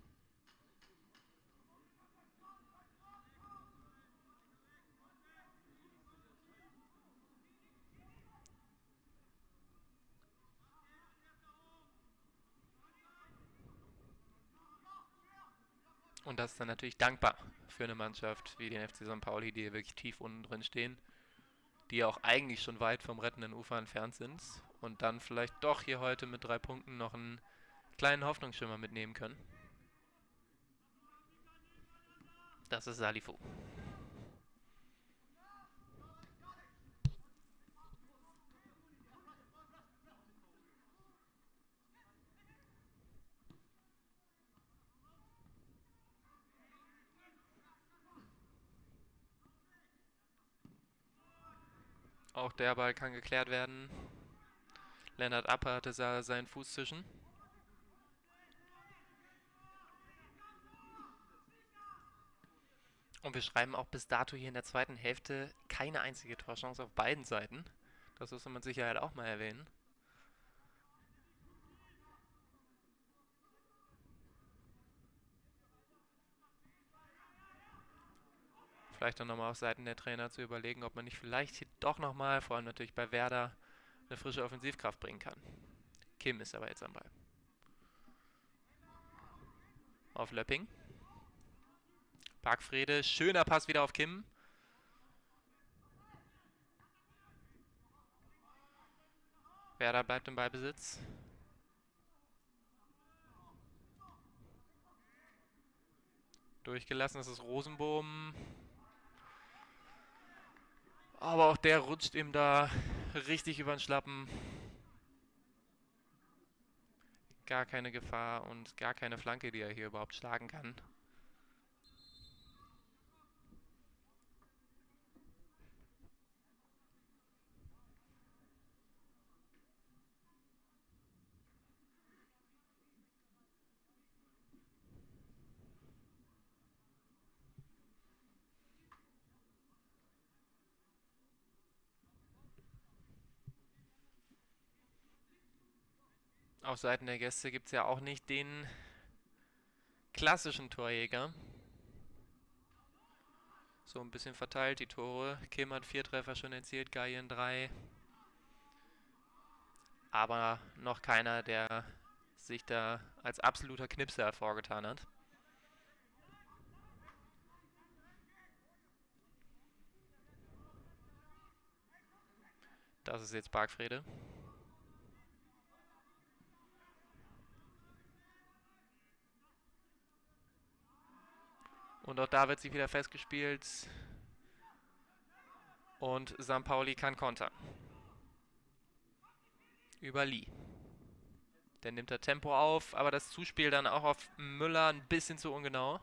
Und das ist dann natürlich dankbar für eine Mannschaft wie den F C Sankt Pauli, die wirklich tief unten drin stehen, die auch eigentlich schon weit vom rettenden Ufer entfernt sind und dann vielleicht doch hier heute mit drei Punkten noch einen kleinen Hoffnungsschimmer mitnehmen können. Das ist Salifu. Auch der Ball kann geklärt werden. Lennart Apper hatte seinen Fuß zwischen. Und wir schreiben auch bis dato hier in der zweiten Hälfte keine einzige Torchance auf beiden Seiten. Das muss man mit Sicherheit auch mal erwähnen. Vielleicht dann nochmal auf Seiten der Trainer zu überlegen, ob man nicht vielleicht hier doch nochmal, vor allem natürlich bei Werder, eine frische Offensivkraft bringen kann. Kim ist aber jetzt am Ball. Auf Löpping. Parkfrede, schöner Pass wieder auf Kim. Werder bleibt im Ballbesitz. Durchgelassen, das ist Rosenbohm. Aber auch der rutscht ihm da richtig über den Schlappen. Gar keine Gefahr und gar keine Flanke, die er hier überhaupt schlagen kann. Auf Seiten der Gäste gibt es ja auch nicht den klassischen Torjäger. So ein bisschen verteilt die Tore. Kim hat vier Treffer schon erzielt, Gayen drei. Aber noch keiner, der sich da als absoluter Knipser hervorgetan hat. Das ist jetzt Bargfrede. Und auch da wird sich wieder festgespielt. Und Sankt Pauli kann kontern. Über Lee. Der nimmt da Tempo auf, aber das Zuspiel dann auch auf Müller ein bisschen zu ungenau.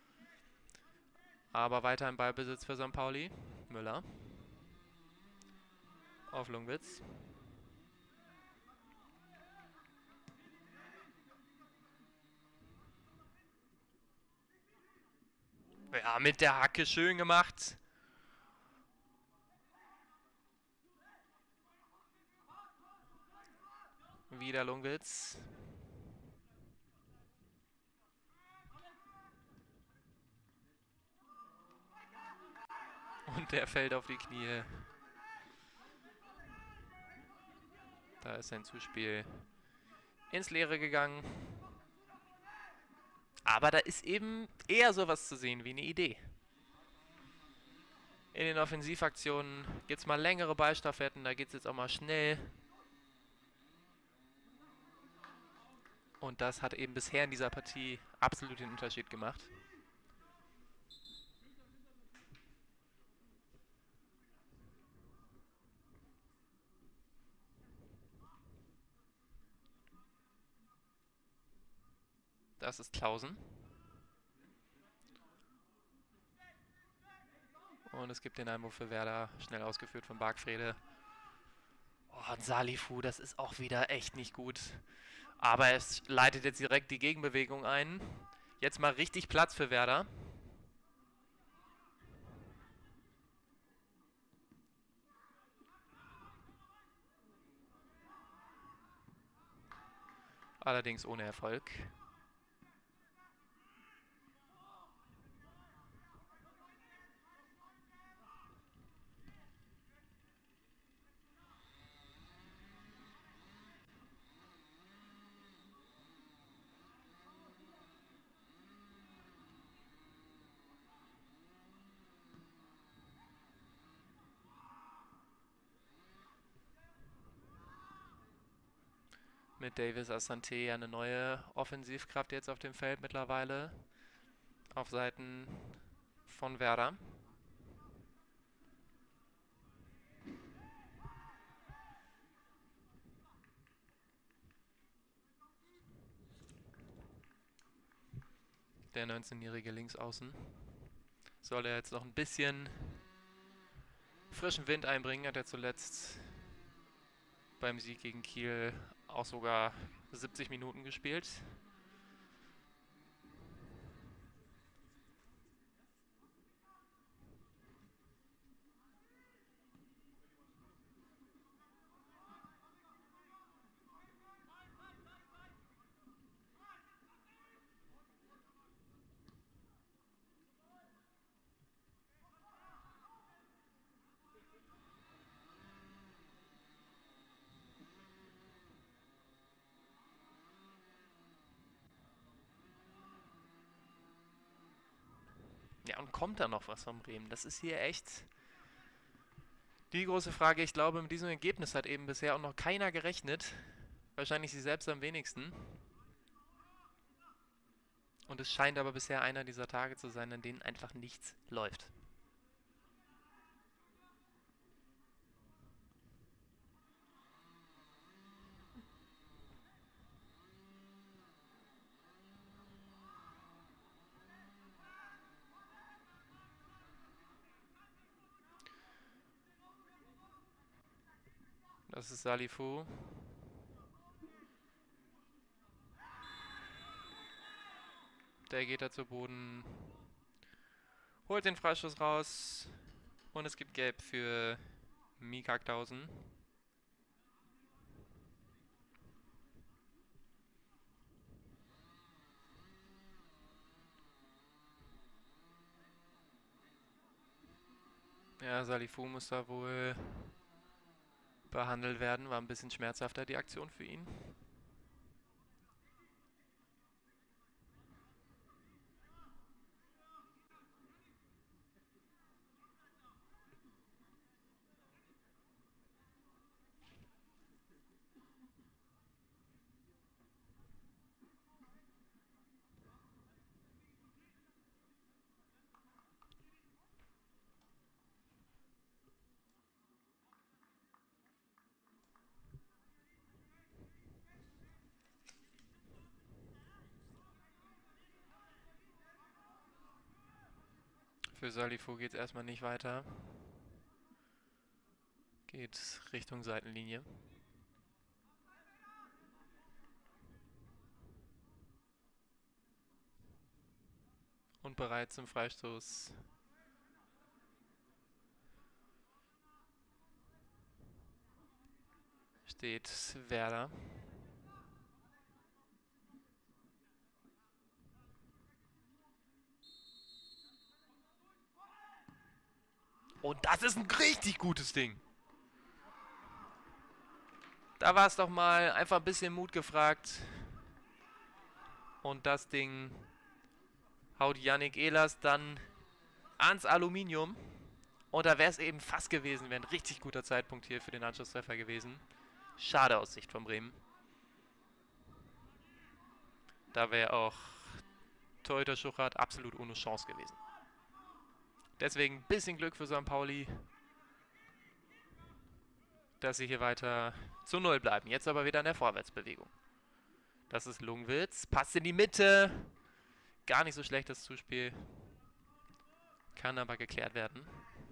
Aber weiter im Ballbesitz für Sankt Pauli. Müller. Auf Lungwitz. Ja, mit der Hacke schön gemacht. Wieder Lungwitz. Und der fällt auf die Knie. Da ist sein Zuspiel ins Leere gegangen. Aber da ist eben eher sowas zu sehen wie eine Idee. In den Offensivaktionen gibt es mal längere Ballstaffetten, da geht es jetzt auch mal schnell. Und das hat eben bisher in dieser Partie absolut den Unterschied gemacht. Das ist Clausen. Und es gibt den Einwurf für Werder, schnell ausgeführt von Bargfrede. Oh, und Salifu, das ist auch wieder echt nicht gut. Aber es leitet jetzt direkt die Gegenbewegung ein. Jetzt mal richtig Platz für Werder. Allerdings ohne Erfolg. Mit Davis Asante eine neue Offensivkraft jetzt auf dem Feld mittlerweile. Auf Seiten von Werder. Der neunzehnjährige Linksaußen. Soll er jetzt noch ein bisschen frischen Wind einbringen, hat er zuletzt beim Sieg gegen Kiel auch sogar siebzig Minuten gespielt. Ja, und kommt da noch was von Bremen? Das ist hier echt die große Frage. Ich glaube, mit diesem Ergebnis hat eben bisher auch noch keiner gerechnet. Wahrscheinlich sie selbst am wenigsten. Und es scheint aber bisher einer dieser Tage zu sein, an denen einfach nichts läuft. Das ist Salifu. Der geht da zu Boden. Holt den Freistoß raus. Und es gibt Gelb für Mika Clausen. Ja, Salifu muss da wohl behandelt werden. War ein bisschen schmerzhafter, die Aktion für ihn. Für Salifu geht es erstmal nicht weiter. Geht Richtung Seitenlinie. Und bereit zum Freistoß. Steht Werder. Und das ist ein richtig gutes Ding. Da war es doch mal einfach ein bisschen Mut gefragt. Und das Ding haut Yannick Ehlers dann ans Aluminium. Und da wäre es eben fast gewesen. Wäre ein richtig guter Zeitpunkt hier für den Anschlusstreffer gewesen. Schade aus Sicht von Bremen. Da wäre auch Torhüter Schuchart absolut ohne Chance gewesen. Deswegen ein bisschen Glück für Sankt Pauli, dass sie hier weiter zu Null bleiben. Jetzt aber wieder in der Vorwärtsbewegung. Das ist Lungwitz. Passt in die Mitte. Gar nicht so schlecht das Zuspiel. Kann aber geklärt werden.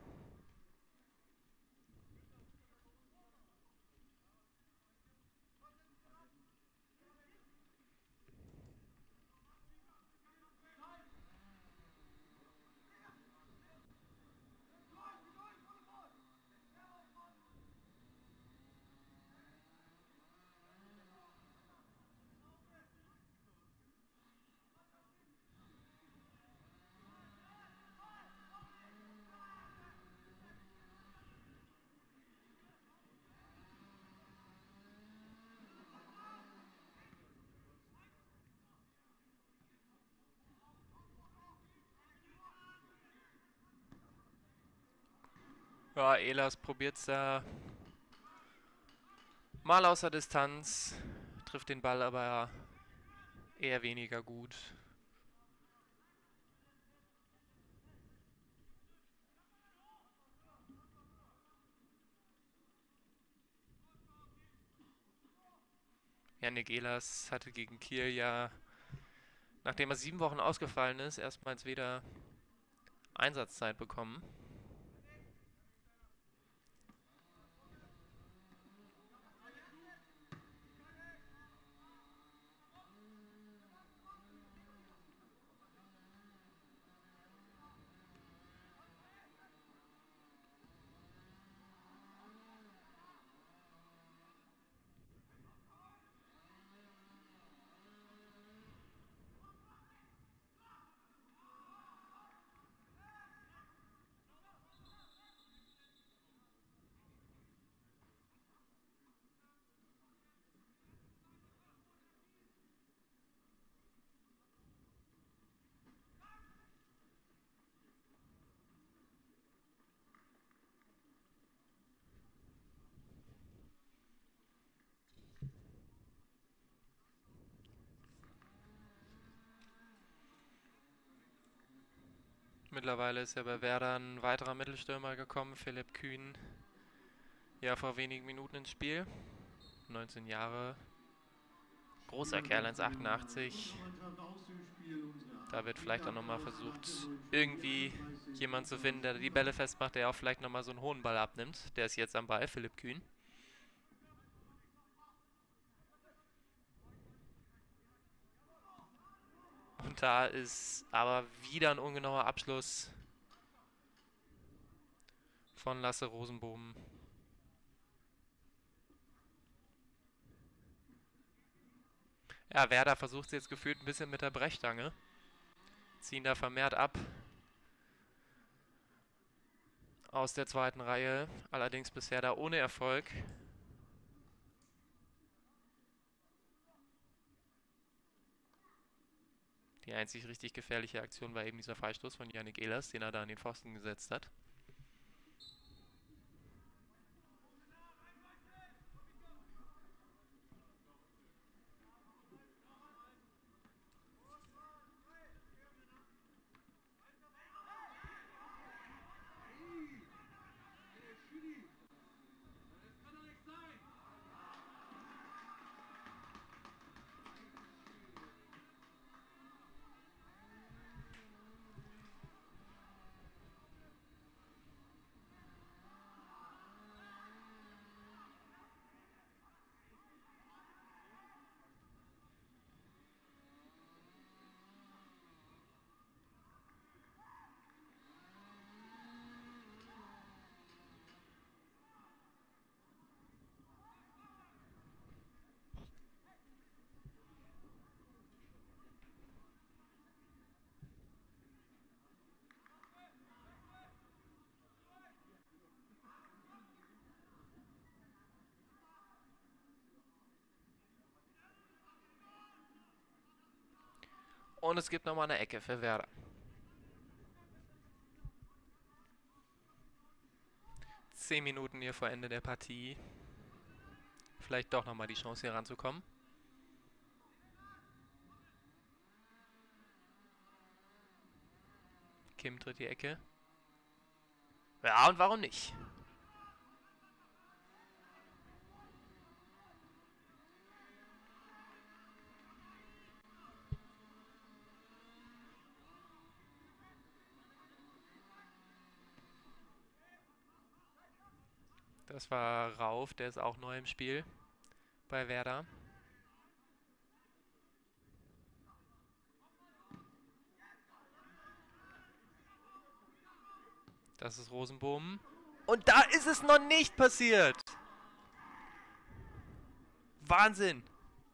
Ja, Ehlers probiert es da mal außer Distanz. Trifft den Ball aber eher weniger gut. Yannick Ehlers hatte gegen Kiel ja, nachdem er sieben Wochen ausgefallen ist, erstmals wieder Einsatzzeit bekommen. Mittlerweile ist ja bei Werder ein weiterer Mittelstürmer gekommen, Philipp Kühn. Ja, vor wenigen Minuten ins Spiel. neunzehn Jahre. Großer Kerl, eins Komma achtundachtzig. Da wird vielleicht auch nochmal versucht, irgendwie jemand zu finden, der die Bälle festmacht, der auch vielleicht nochmal so einen hohen Ball abnimmt. Der ist jetzt am Ball, Philipp Kühn. Und da ist aber wieder ein ungenauer Abschluss von Lasse Rosenbohm. Ja, Werder versucht es jetzt gefühlt ein bisschen mit der Brechstange. Ziehen da vermehrt ab. aus der zweiten Reihe. Allerdings bisher da ohne Erfolg. Die einzig richtig gefährliche Aktion war eben dieser Freistoß von Yannick Ehlers, den er da an den Pfosten gesetzt hat. Und es gibt nochmal eine Ecke für Werder. Zehn Minuten hier vor Ende der Partie. Vielleicht doch nochmal die Chance hier ranzukommen. Kim tritt die Ecke. Ja, und warum nicht? Das war Rauf, der ist auch neu im Spiel bei Werder. Das ist Rosenbohm. Und da ist es noch nicht passiert. Wahnsinn.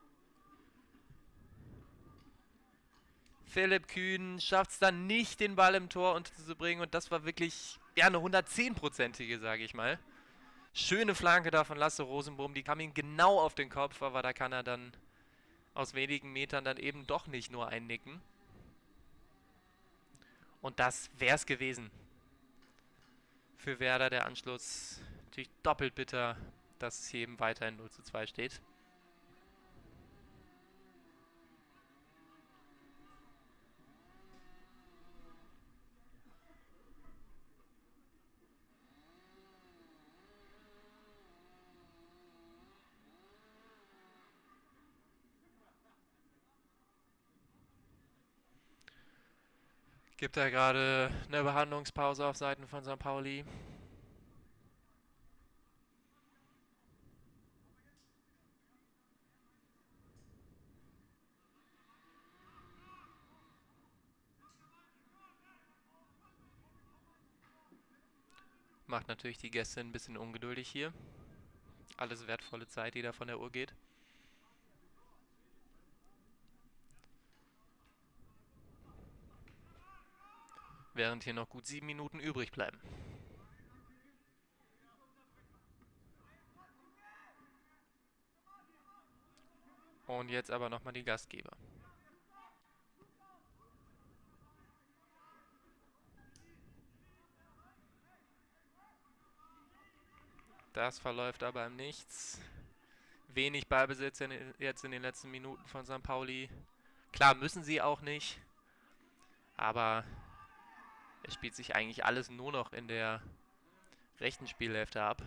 Philipp Kühn schafft es dann nicht, den Ball im Tor unterzubringen. Und das war wirklich ja, eine hundertzehn-prozentige, sage ich mal. Schöne Flanke da von Lasse Rosenbohm. Die kam ihm genau auf den Kopf, aber da kann er dann aus wenigen Metern dann eben doch nicht nur einnicken. Und das wäre es gewesen. Für Werder der Anschluss natürlich doppelt bitter, dass es hier eben weiterhin null zu zwei steht. Gibt da gerade eine Behandlungspause auf Seiten von Sankt Pauli. Macht natürlich die Gäste ein bisschen ungeduldig hier. Alles wertvolle Zeit, die da von der Uhr geht. Während hier noch gut sieben Minuten übrig bleiben. Und jetzt aber nochmal die Gastgeber. Das verläuft aber im Nichts. Wenig Ballbesitz in, jetzt in den letzten Minuten von Sankt Pauli. Klar, müssen sie auch nicht. Aber es spielt sich eigentlich alles nur noch in der rechten Spielhälfte ab.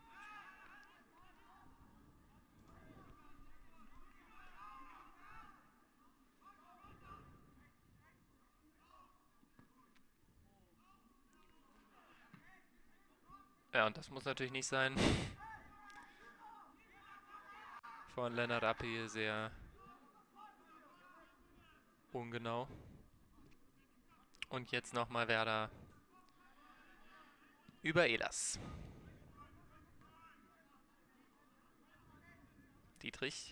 Ja, und das muss natürlich nicht sein. Von Lennart Appel sehr ungenau. Und jetzt nochmal Werder über Ehlers. Dietrich.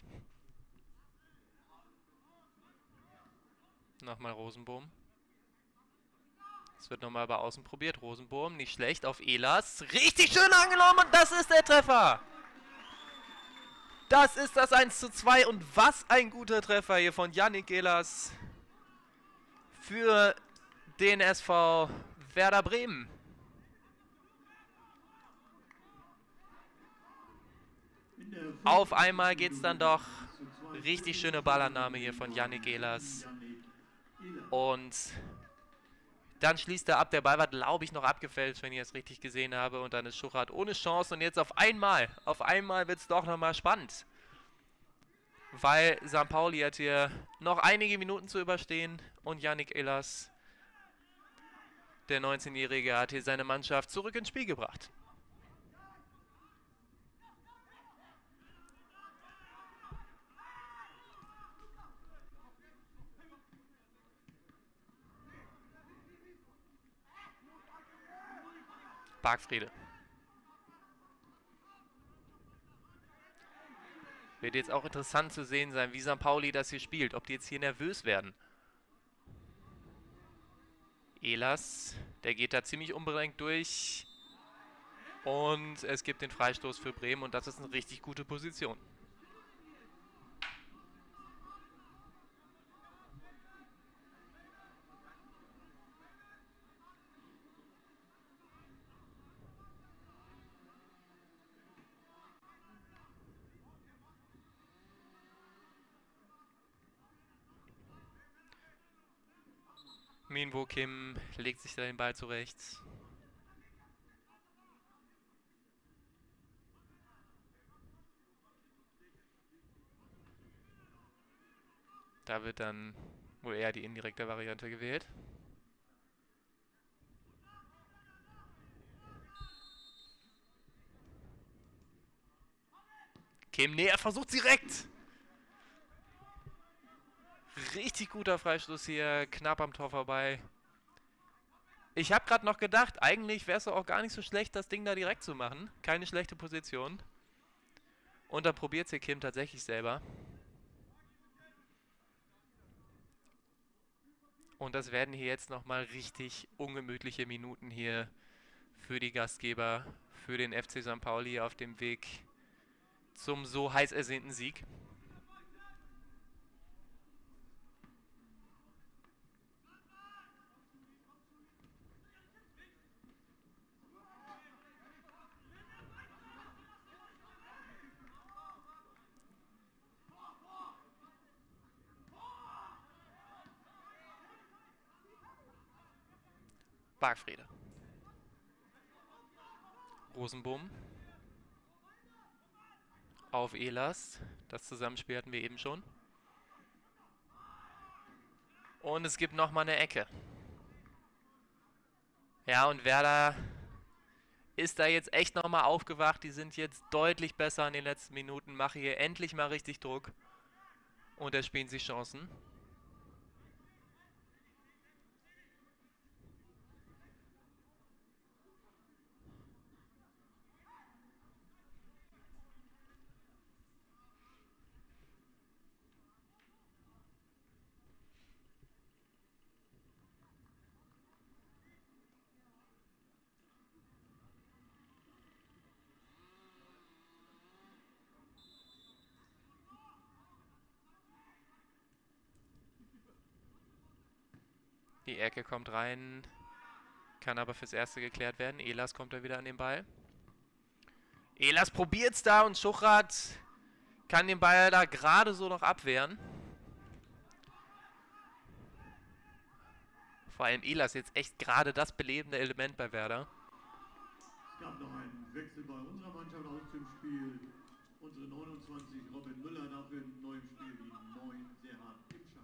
Nochmal Rosenbohm. Es wird nochmal bei außen probiert. Rosenbohm, nicht schlecht, auf Elas. Richtig schön angenommen und das ist der Treffer. Das ist das eins zu zwei und was ein guter Treffer hier von Yannick Elas für den S V Werder Bremen. Auf einmal geht es dann doch. Richtig schöne Ballannahme hier von Yannick Elas. Und dann schließt er ab. Der Ball war, glaube ich, noch abgefälscht, wenn ich es richtig gesehen habe. Und dann ist Schuchart ohne Chance. Und jetzt auf einmal, auf einmal wird es doch nochmal spannend. Weil Sankt Pauli hat hier noch einige Minuten zu überstehen. Und Yannick Elas, der neunzehnjährige, hat hier seine Mannschaft zurück ins Spiel gebracht. Bargfrede. Wird jetzt auch interessant zu sehen sein, wie Sankt Pauli das hier spielt. Ob die jetzt hier nervös werden. Elas, der geht da ziemlich unbedingt durch. Und es gibt den Freistoß für Bremen und das ist eine richtig gute Position. Minwo Kim legt sich da den Ball zurecht. Da wird dann wohl eher die indirekte Variante gewählt. Kim, nee, er versucht direkt. Richtig guter Freistoß hier, knapp am Tor vorbei. Ich habe gerade noch gedacht, eigentlich wäre es auch gar nicht so schlecht, das Ding da direkt zu machen. Keine schlechte Position. Und dann probiert es hier Kim tatsächlich selber. Und das werden hier jetzt nochmal richtig ungemütliche Minuten hier für die Gastgeber, für den F C Sankt Pauli auf dem Weg zum so heiß ersehnten Sieg. Bargfrede. Rosenbohm. Auf Elas. Das Zusammenspiel hatten wir eben schon. Und es gibt nochmal eine Ecke. Ja, und Werder ist da jetzt echt nochmal aufgewacht. Die sind jetzt deutlich besser in den letzten Minuten. Machen hier endlich mal richtig Druck. Und erspielen sich Chancen. Die Ecke kommt rein, kann aber fürs Erste geklärt werden. Elas kommt da wieder an den Ball. Elas probiert's da und Schuchart kann den Ball da gerade so noch abwehren. Vor allem Elas jetzt echt gerade das belebende Element bei Werder. Es gab noch einen Wechsel bei unserer Mannschaft aus dem Spiel. Unsere neunundzwanzig, Robin Müller, dafür im neuen Spiel die neun, Serhat Imschak.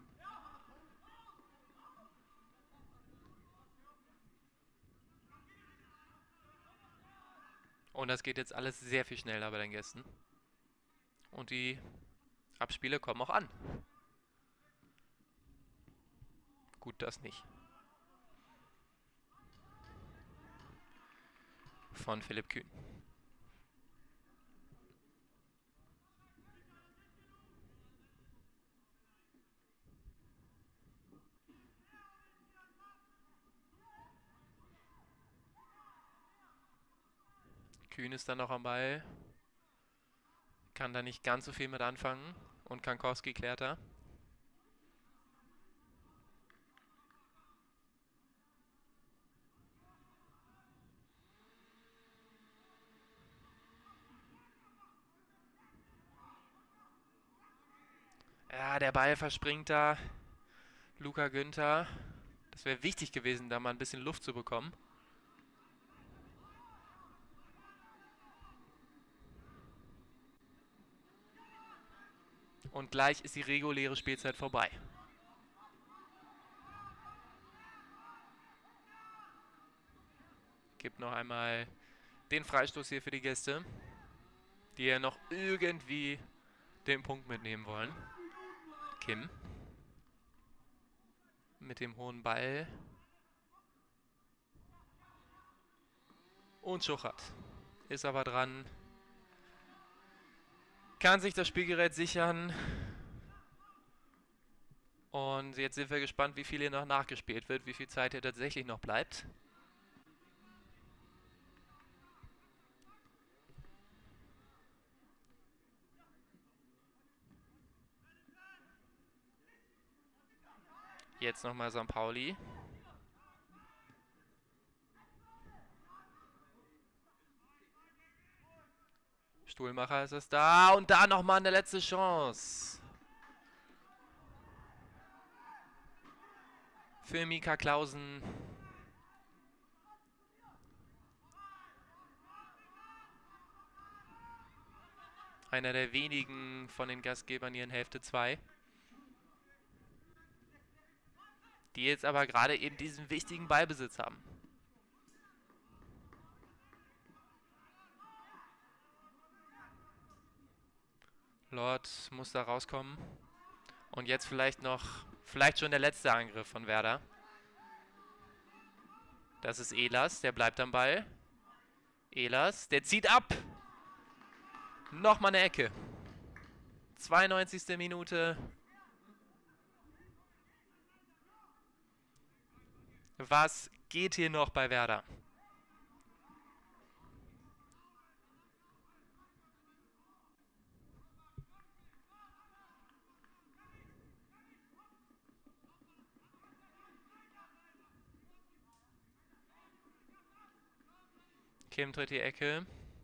Und das geht jetzt alles sehr viel schneller bei den Gästen. Und die Abspiele kommen auch an. Gut, das nicht. Von Philipp Kühn. Kühn ist dann noch am Ball. Kann da nicht ganz so viel mit anfangen. Und Kankowski klärt da. Ja, der Ball verspringt da. Luca Günther. Das wäre wichtig gewesen, da mal ein bisschen Luft zu bekommen. Und gleich ist die reguläre Spielzeit vorbei. Gibt noch einmal den Freistoß hier für die Gäste, die ja noch irgendwie den Punkt mitnehmen wollen. Kim. Mit dem hohen Ball. Und Schuchert. Ist aber dran. Kann sich das Spielgerät sichern. Und jetzt sind wir gespannt, wie viel hier noch nachgespielt wird, wie viel Zeit hier tatsächlich noch bleibt. Jetzt nochmal Sankt Pauli. Stuhlmacher ist es da. Und da nochmal eine letzte Chance. Für Mika Clausen. Einer der wenigen von den Gastgebern hier in Hälfte zwei. Die jetzt aber gerade eben diesen wichtigen Ballbesitz haben. Lord muss da rauskommen. Und jetzt vielleicht noch, vielleicht schon der letzte Angriff von Werder. Das ist Ehlers, der bleibt am Ball. Ehlers, der zieht ab. Nochmal eine Ecke. zweiundneunzigste Minute. Was geht hier noch bei Werder? Kim tritt die Ecke.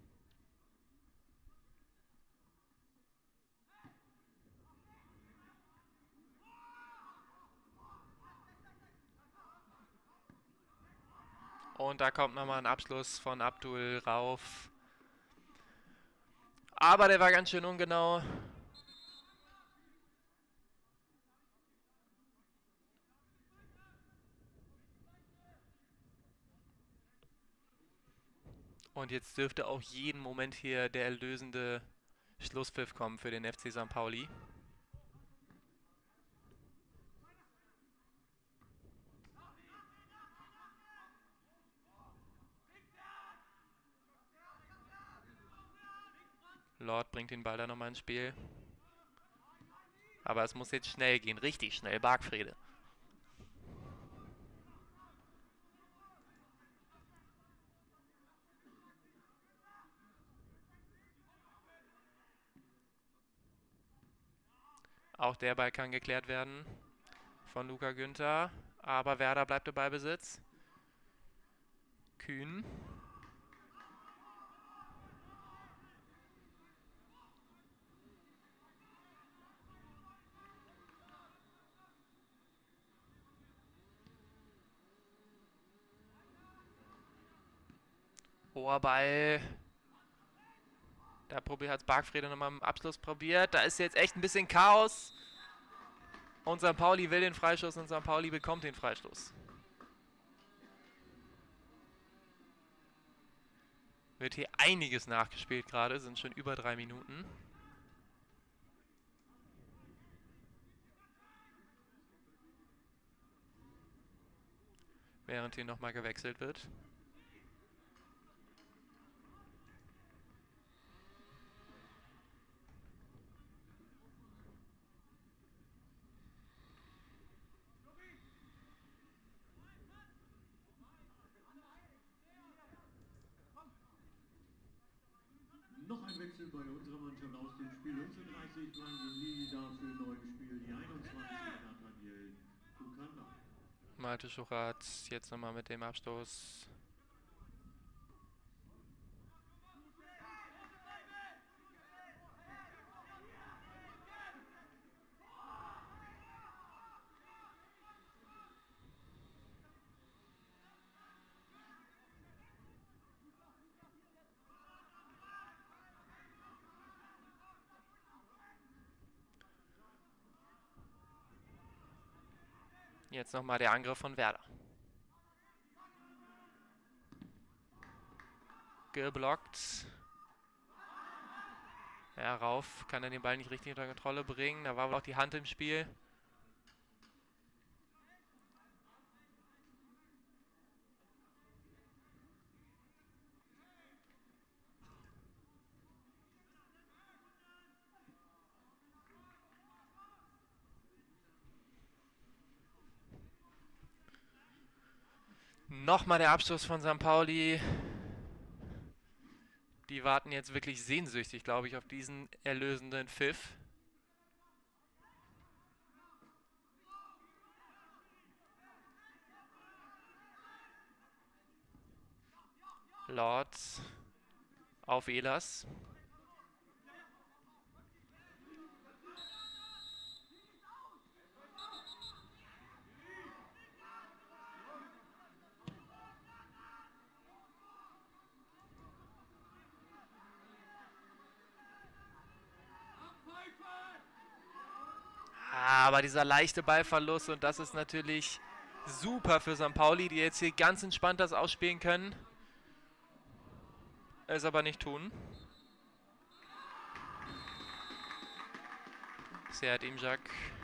Und da kommt nochmal ein Abschluss von Abdul Rauf. Aber der war ganz schön ungenau. Und jetzt dürfte auch jeden Moment hier der erlösende Schlusspfiff kommen für den F C Sankt Pauli. Lord bringt den Ball da nochmal ins Spiel. Aber es muss jetzt schnell gehen, richtig schnell. Bargfrede. Auch der Ball kann geklärt werden von Luca Günther. Aber Werder bleibt im Ballbesitz. Kühn. Hoher Ball. Da probiert hat Bargfrede nochmal im Abschluss probiert. Da ist jetzt echt ein bisschen Chaos. Und Sankt Pauli will den Freistoß und Sankt Pauli bekommt den Freistoß. Wird hier einiges nachgespielt gerade. Sind schon über drei Minuten. Während hier nochmal gewechselt wird. ein Wechsel bei unserer Mannschaft aus dem Spiel. fünfunddreißig Brangeli dafür neu im Spiel. Die einundzwanzig Nathaniel Kukanda. Malte Schurat jetzt nochmal mit dem Abstoß. Jetzt nochmal der Angriff von Werder. Geblockt. Ja, Rauf kann er den Ball nicht richtig unter Kontrolle bringen. Da war wohl auch die Hand im Spiel. Nochmal der Abstoß von Sankt Pauli. Die warten jetzt wirklich sehnsüchtig, glaube ich, auf diesen erlösenden Pfiff. Lord auf Elas. Aber dieser leichte Ballverlust, und das ist natürlich super für Sankt Pauli, die jetzt hier ganz entspannt das ausspielen können. Es aber nicht tun. Sead Imjak.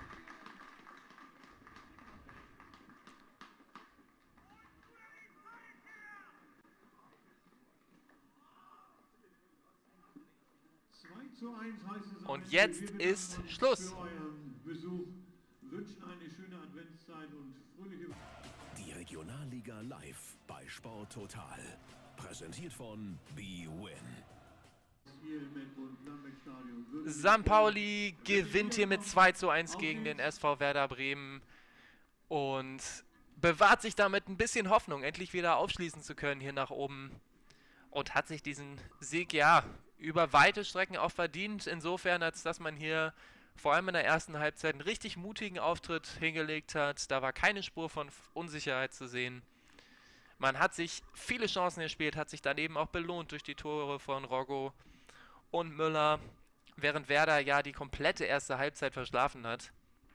zwei zu eins heißt es. Und jetzt ist Schluss. Für euren Besuch wünschen eine schöne Adventszeit und fröhliche... Die Regionalliga live bei Sport Total. Präsentiert von B-Win. Sankt Pauli gewinnt hier mit zwei zu eins gegen den S V Werder Bremen und bewahrt sich damit ein bisschen Hoffnung, endlich wieder aufschließen zu können hier nach oben. Und hat sich diesen Sieg, ja, über weite Strecken auch verdient. Insofern, als dass man hier vor allem in der ersten Halbzeit einen richtig mutigen Auftritt hingelegt hat. Da war keine Spur von Unsicherheit zu sehen. Man hat sich viele Chancen gespielt, hat sich daneben auch belohnt durch die Tore von Roggo und Müller, während Werder ja die komplette erste Halbzeit verschlafen hat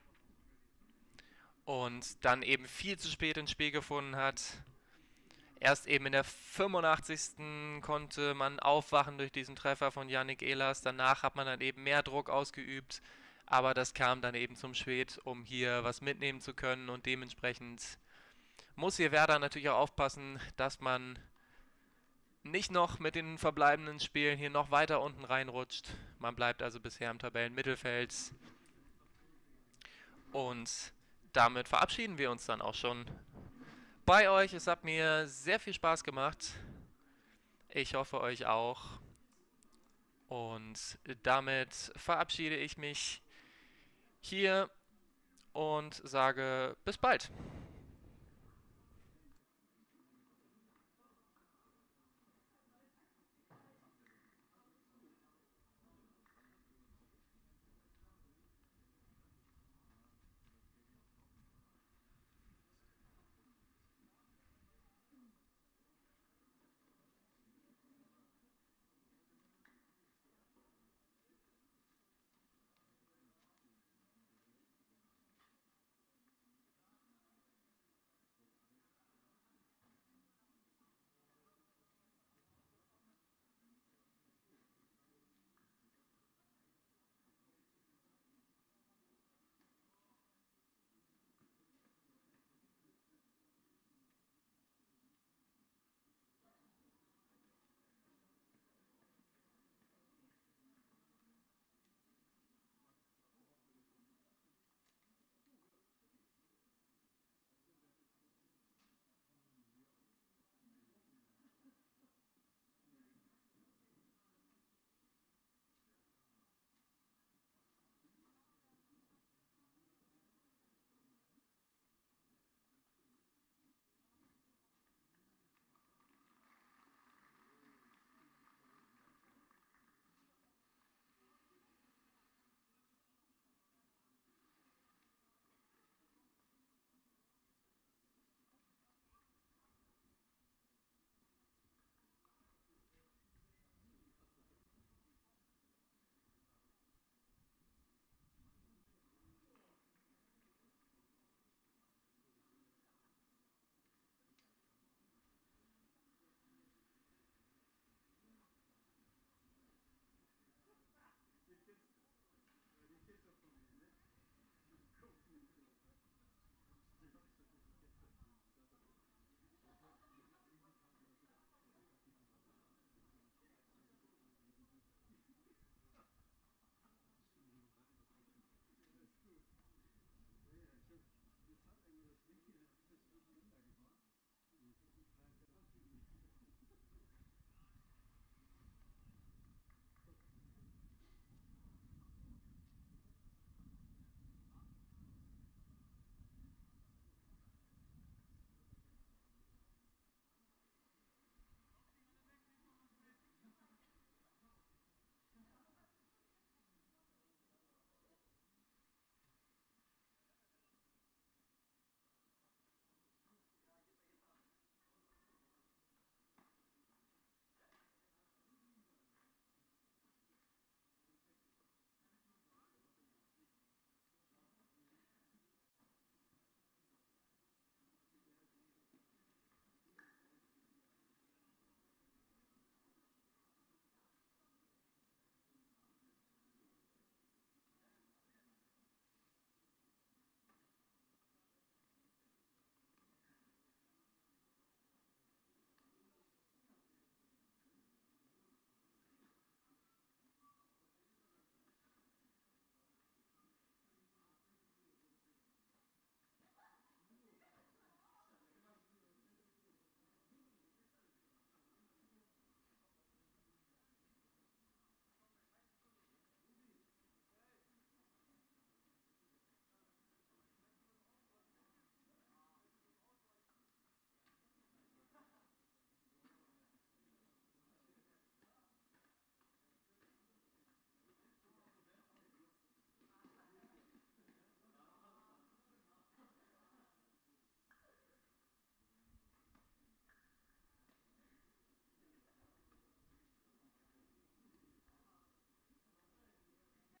und dann eben viel zu spät ins Spiel gefunden hat. Erst eben in der fünfundachtzigsten konnte man aufwachen durch diesen Treffer von Yannick Elas. Danach hat man dann eben mehr Druck ausgeübt, aber das kam dann eben zum spät, um hier was mitnehmen zu können, und dementsprechend muss hier Werder natürlich auch aufpassen, dass man nicht noch mit den verbleibenden Spielen hier noch weiter unten reinrutscht. Man bleibt also bisher im Tabellenmittelfeld. Und damit verabschieden wir uns dann auch schon bei euch. Es hat mir sehr viel Spaß gemacht. Ich hoffe, euch auch. Und damit verabschiede ich mich hier und sage bis bald.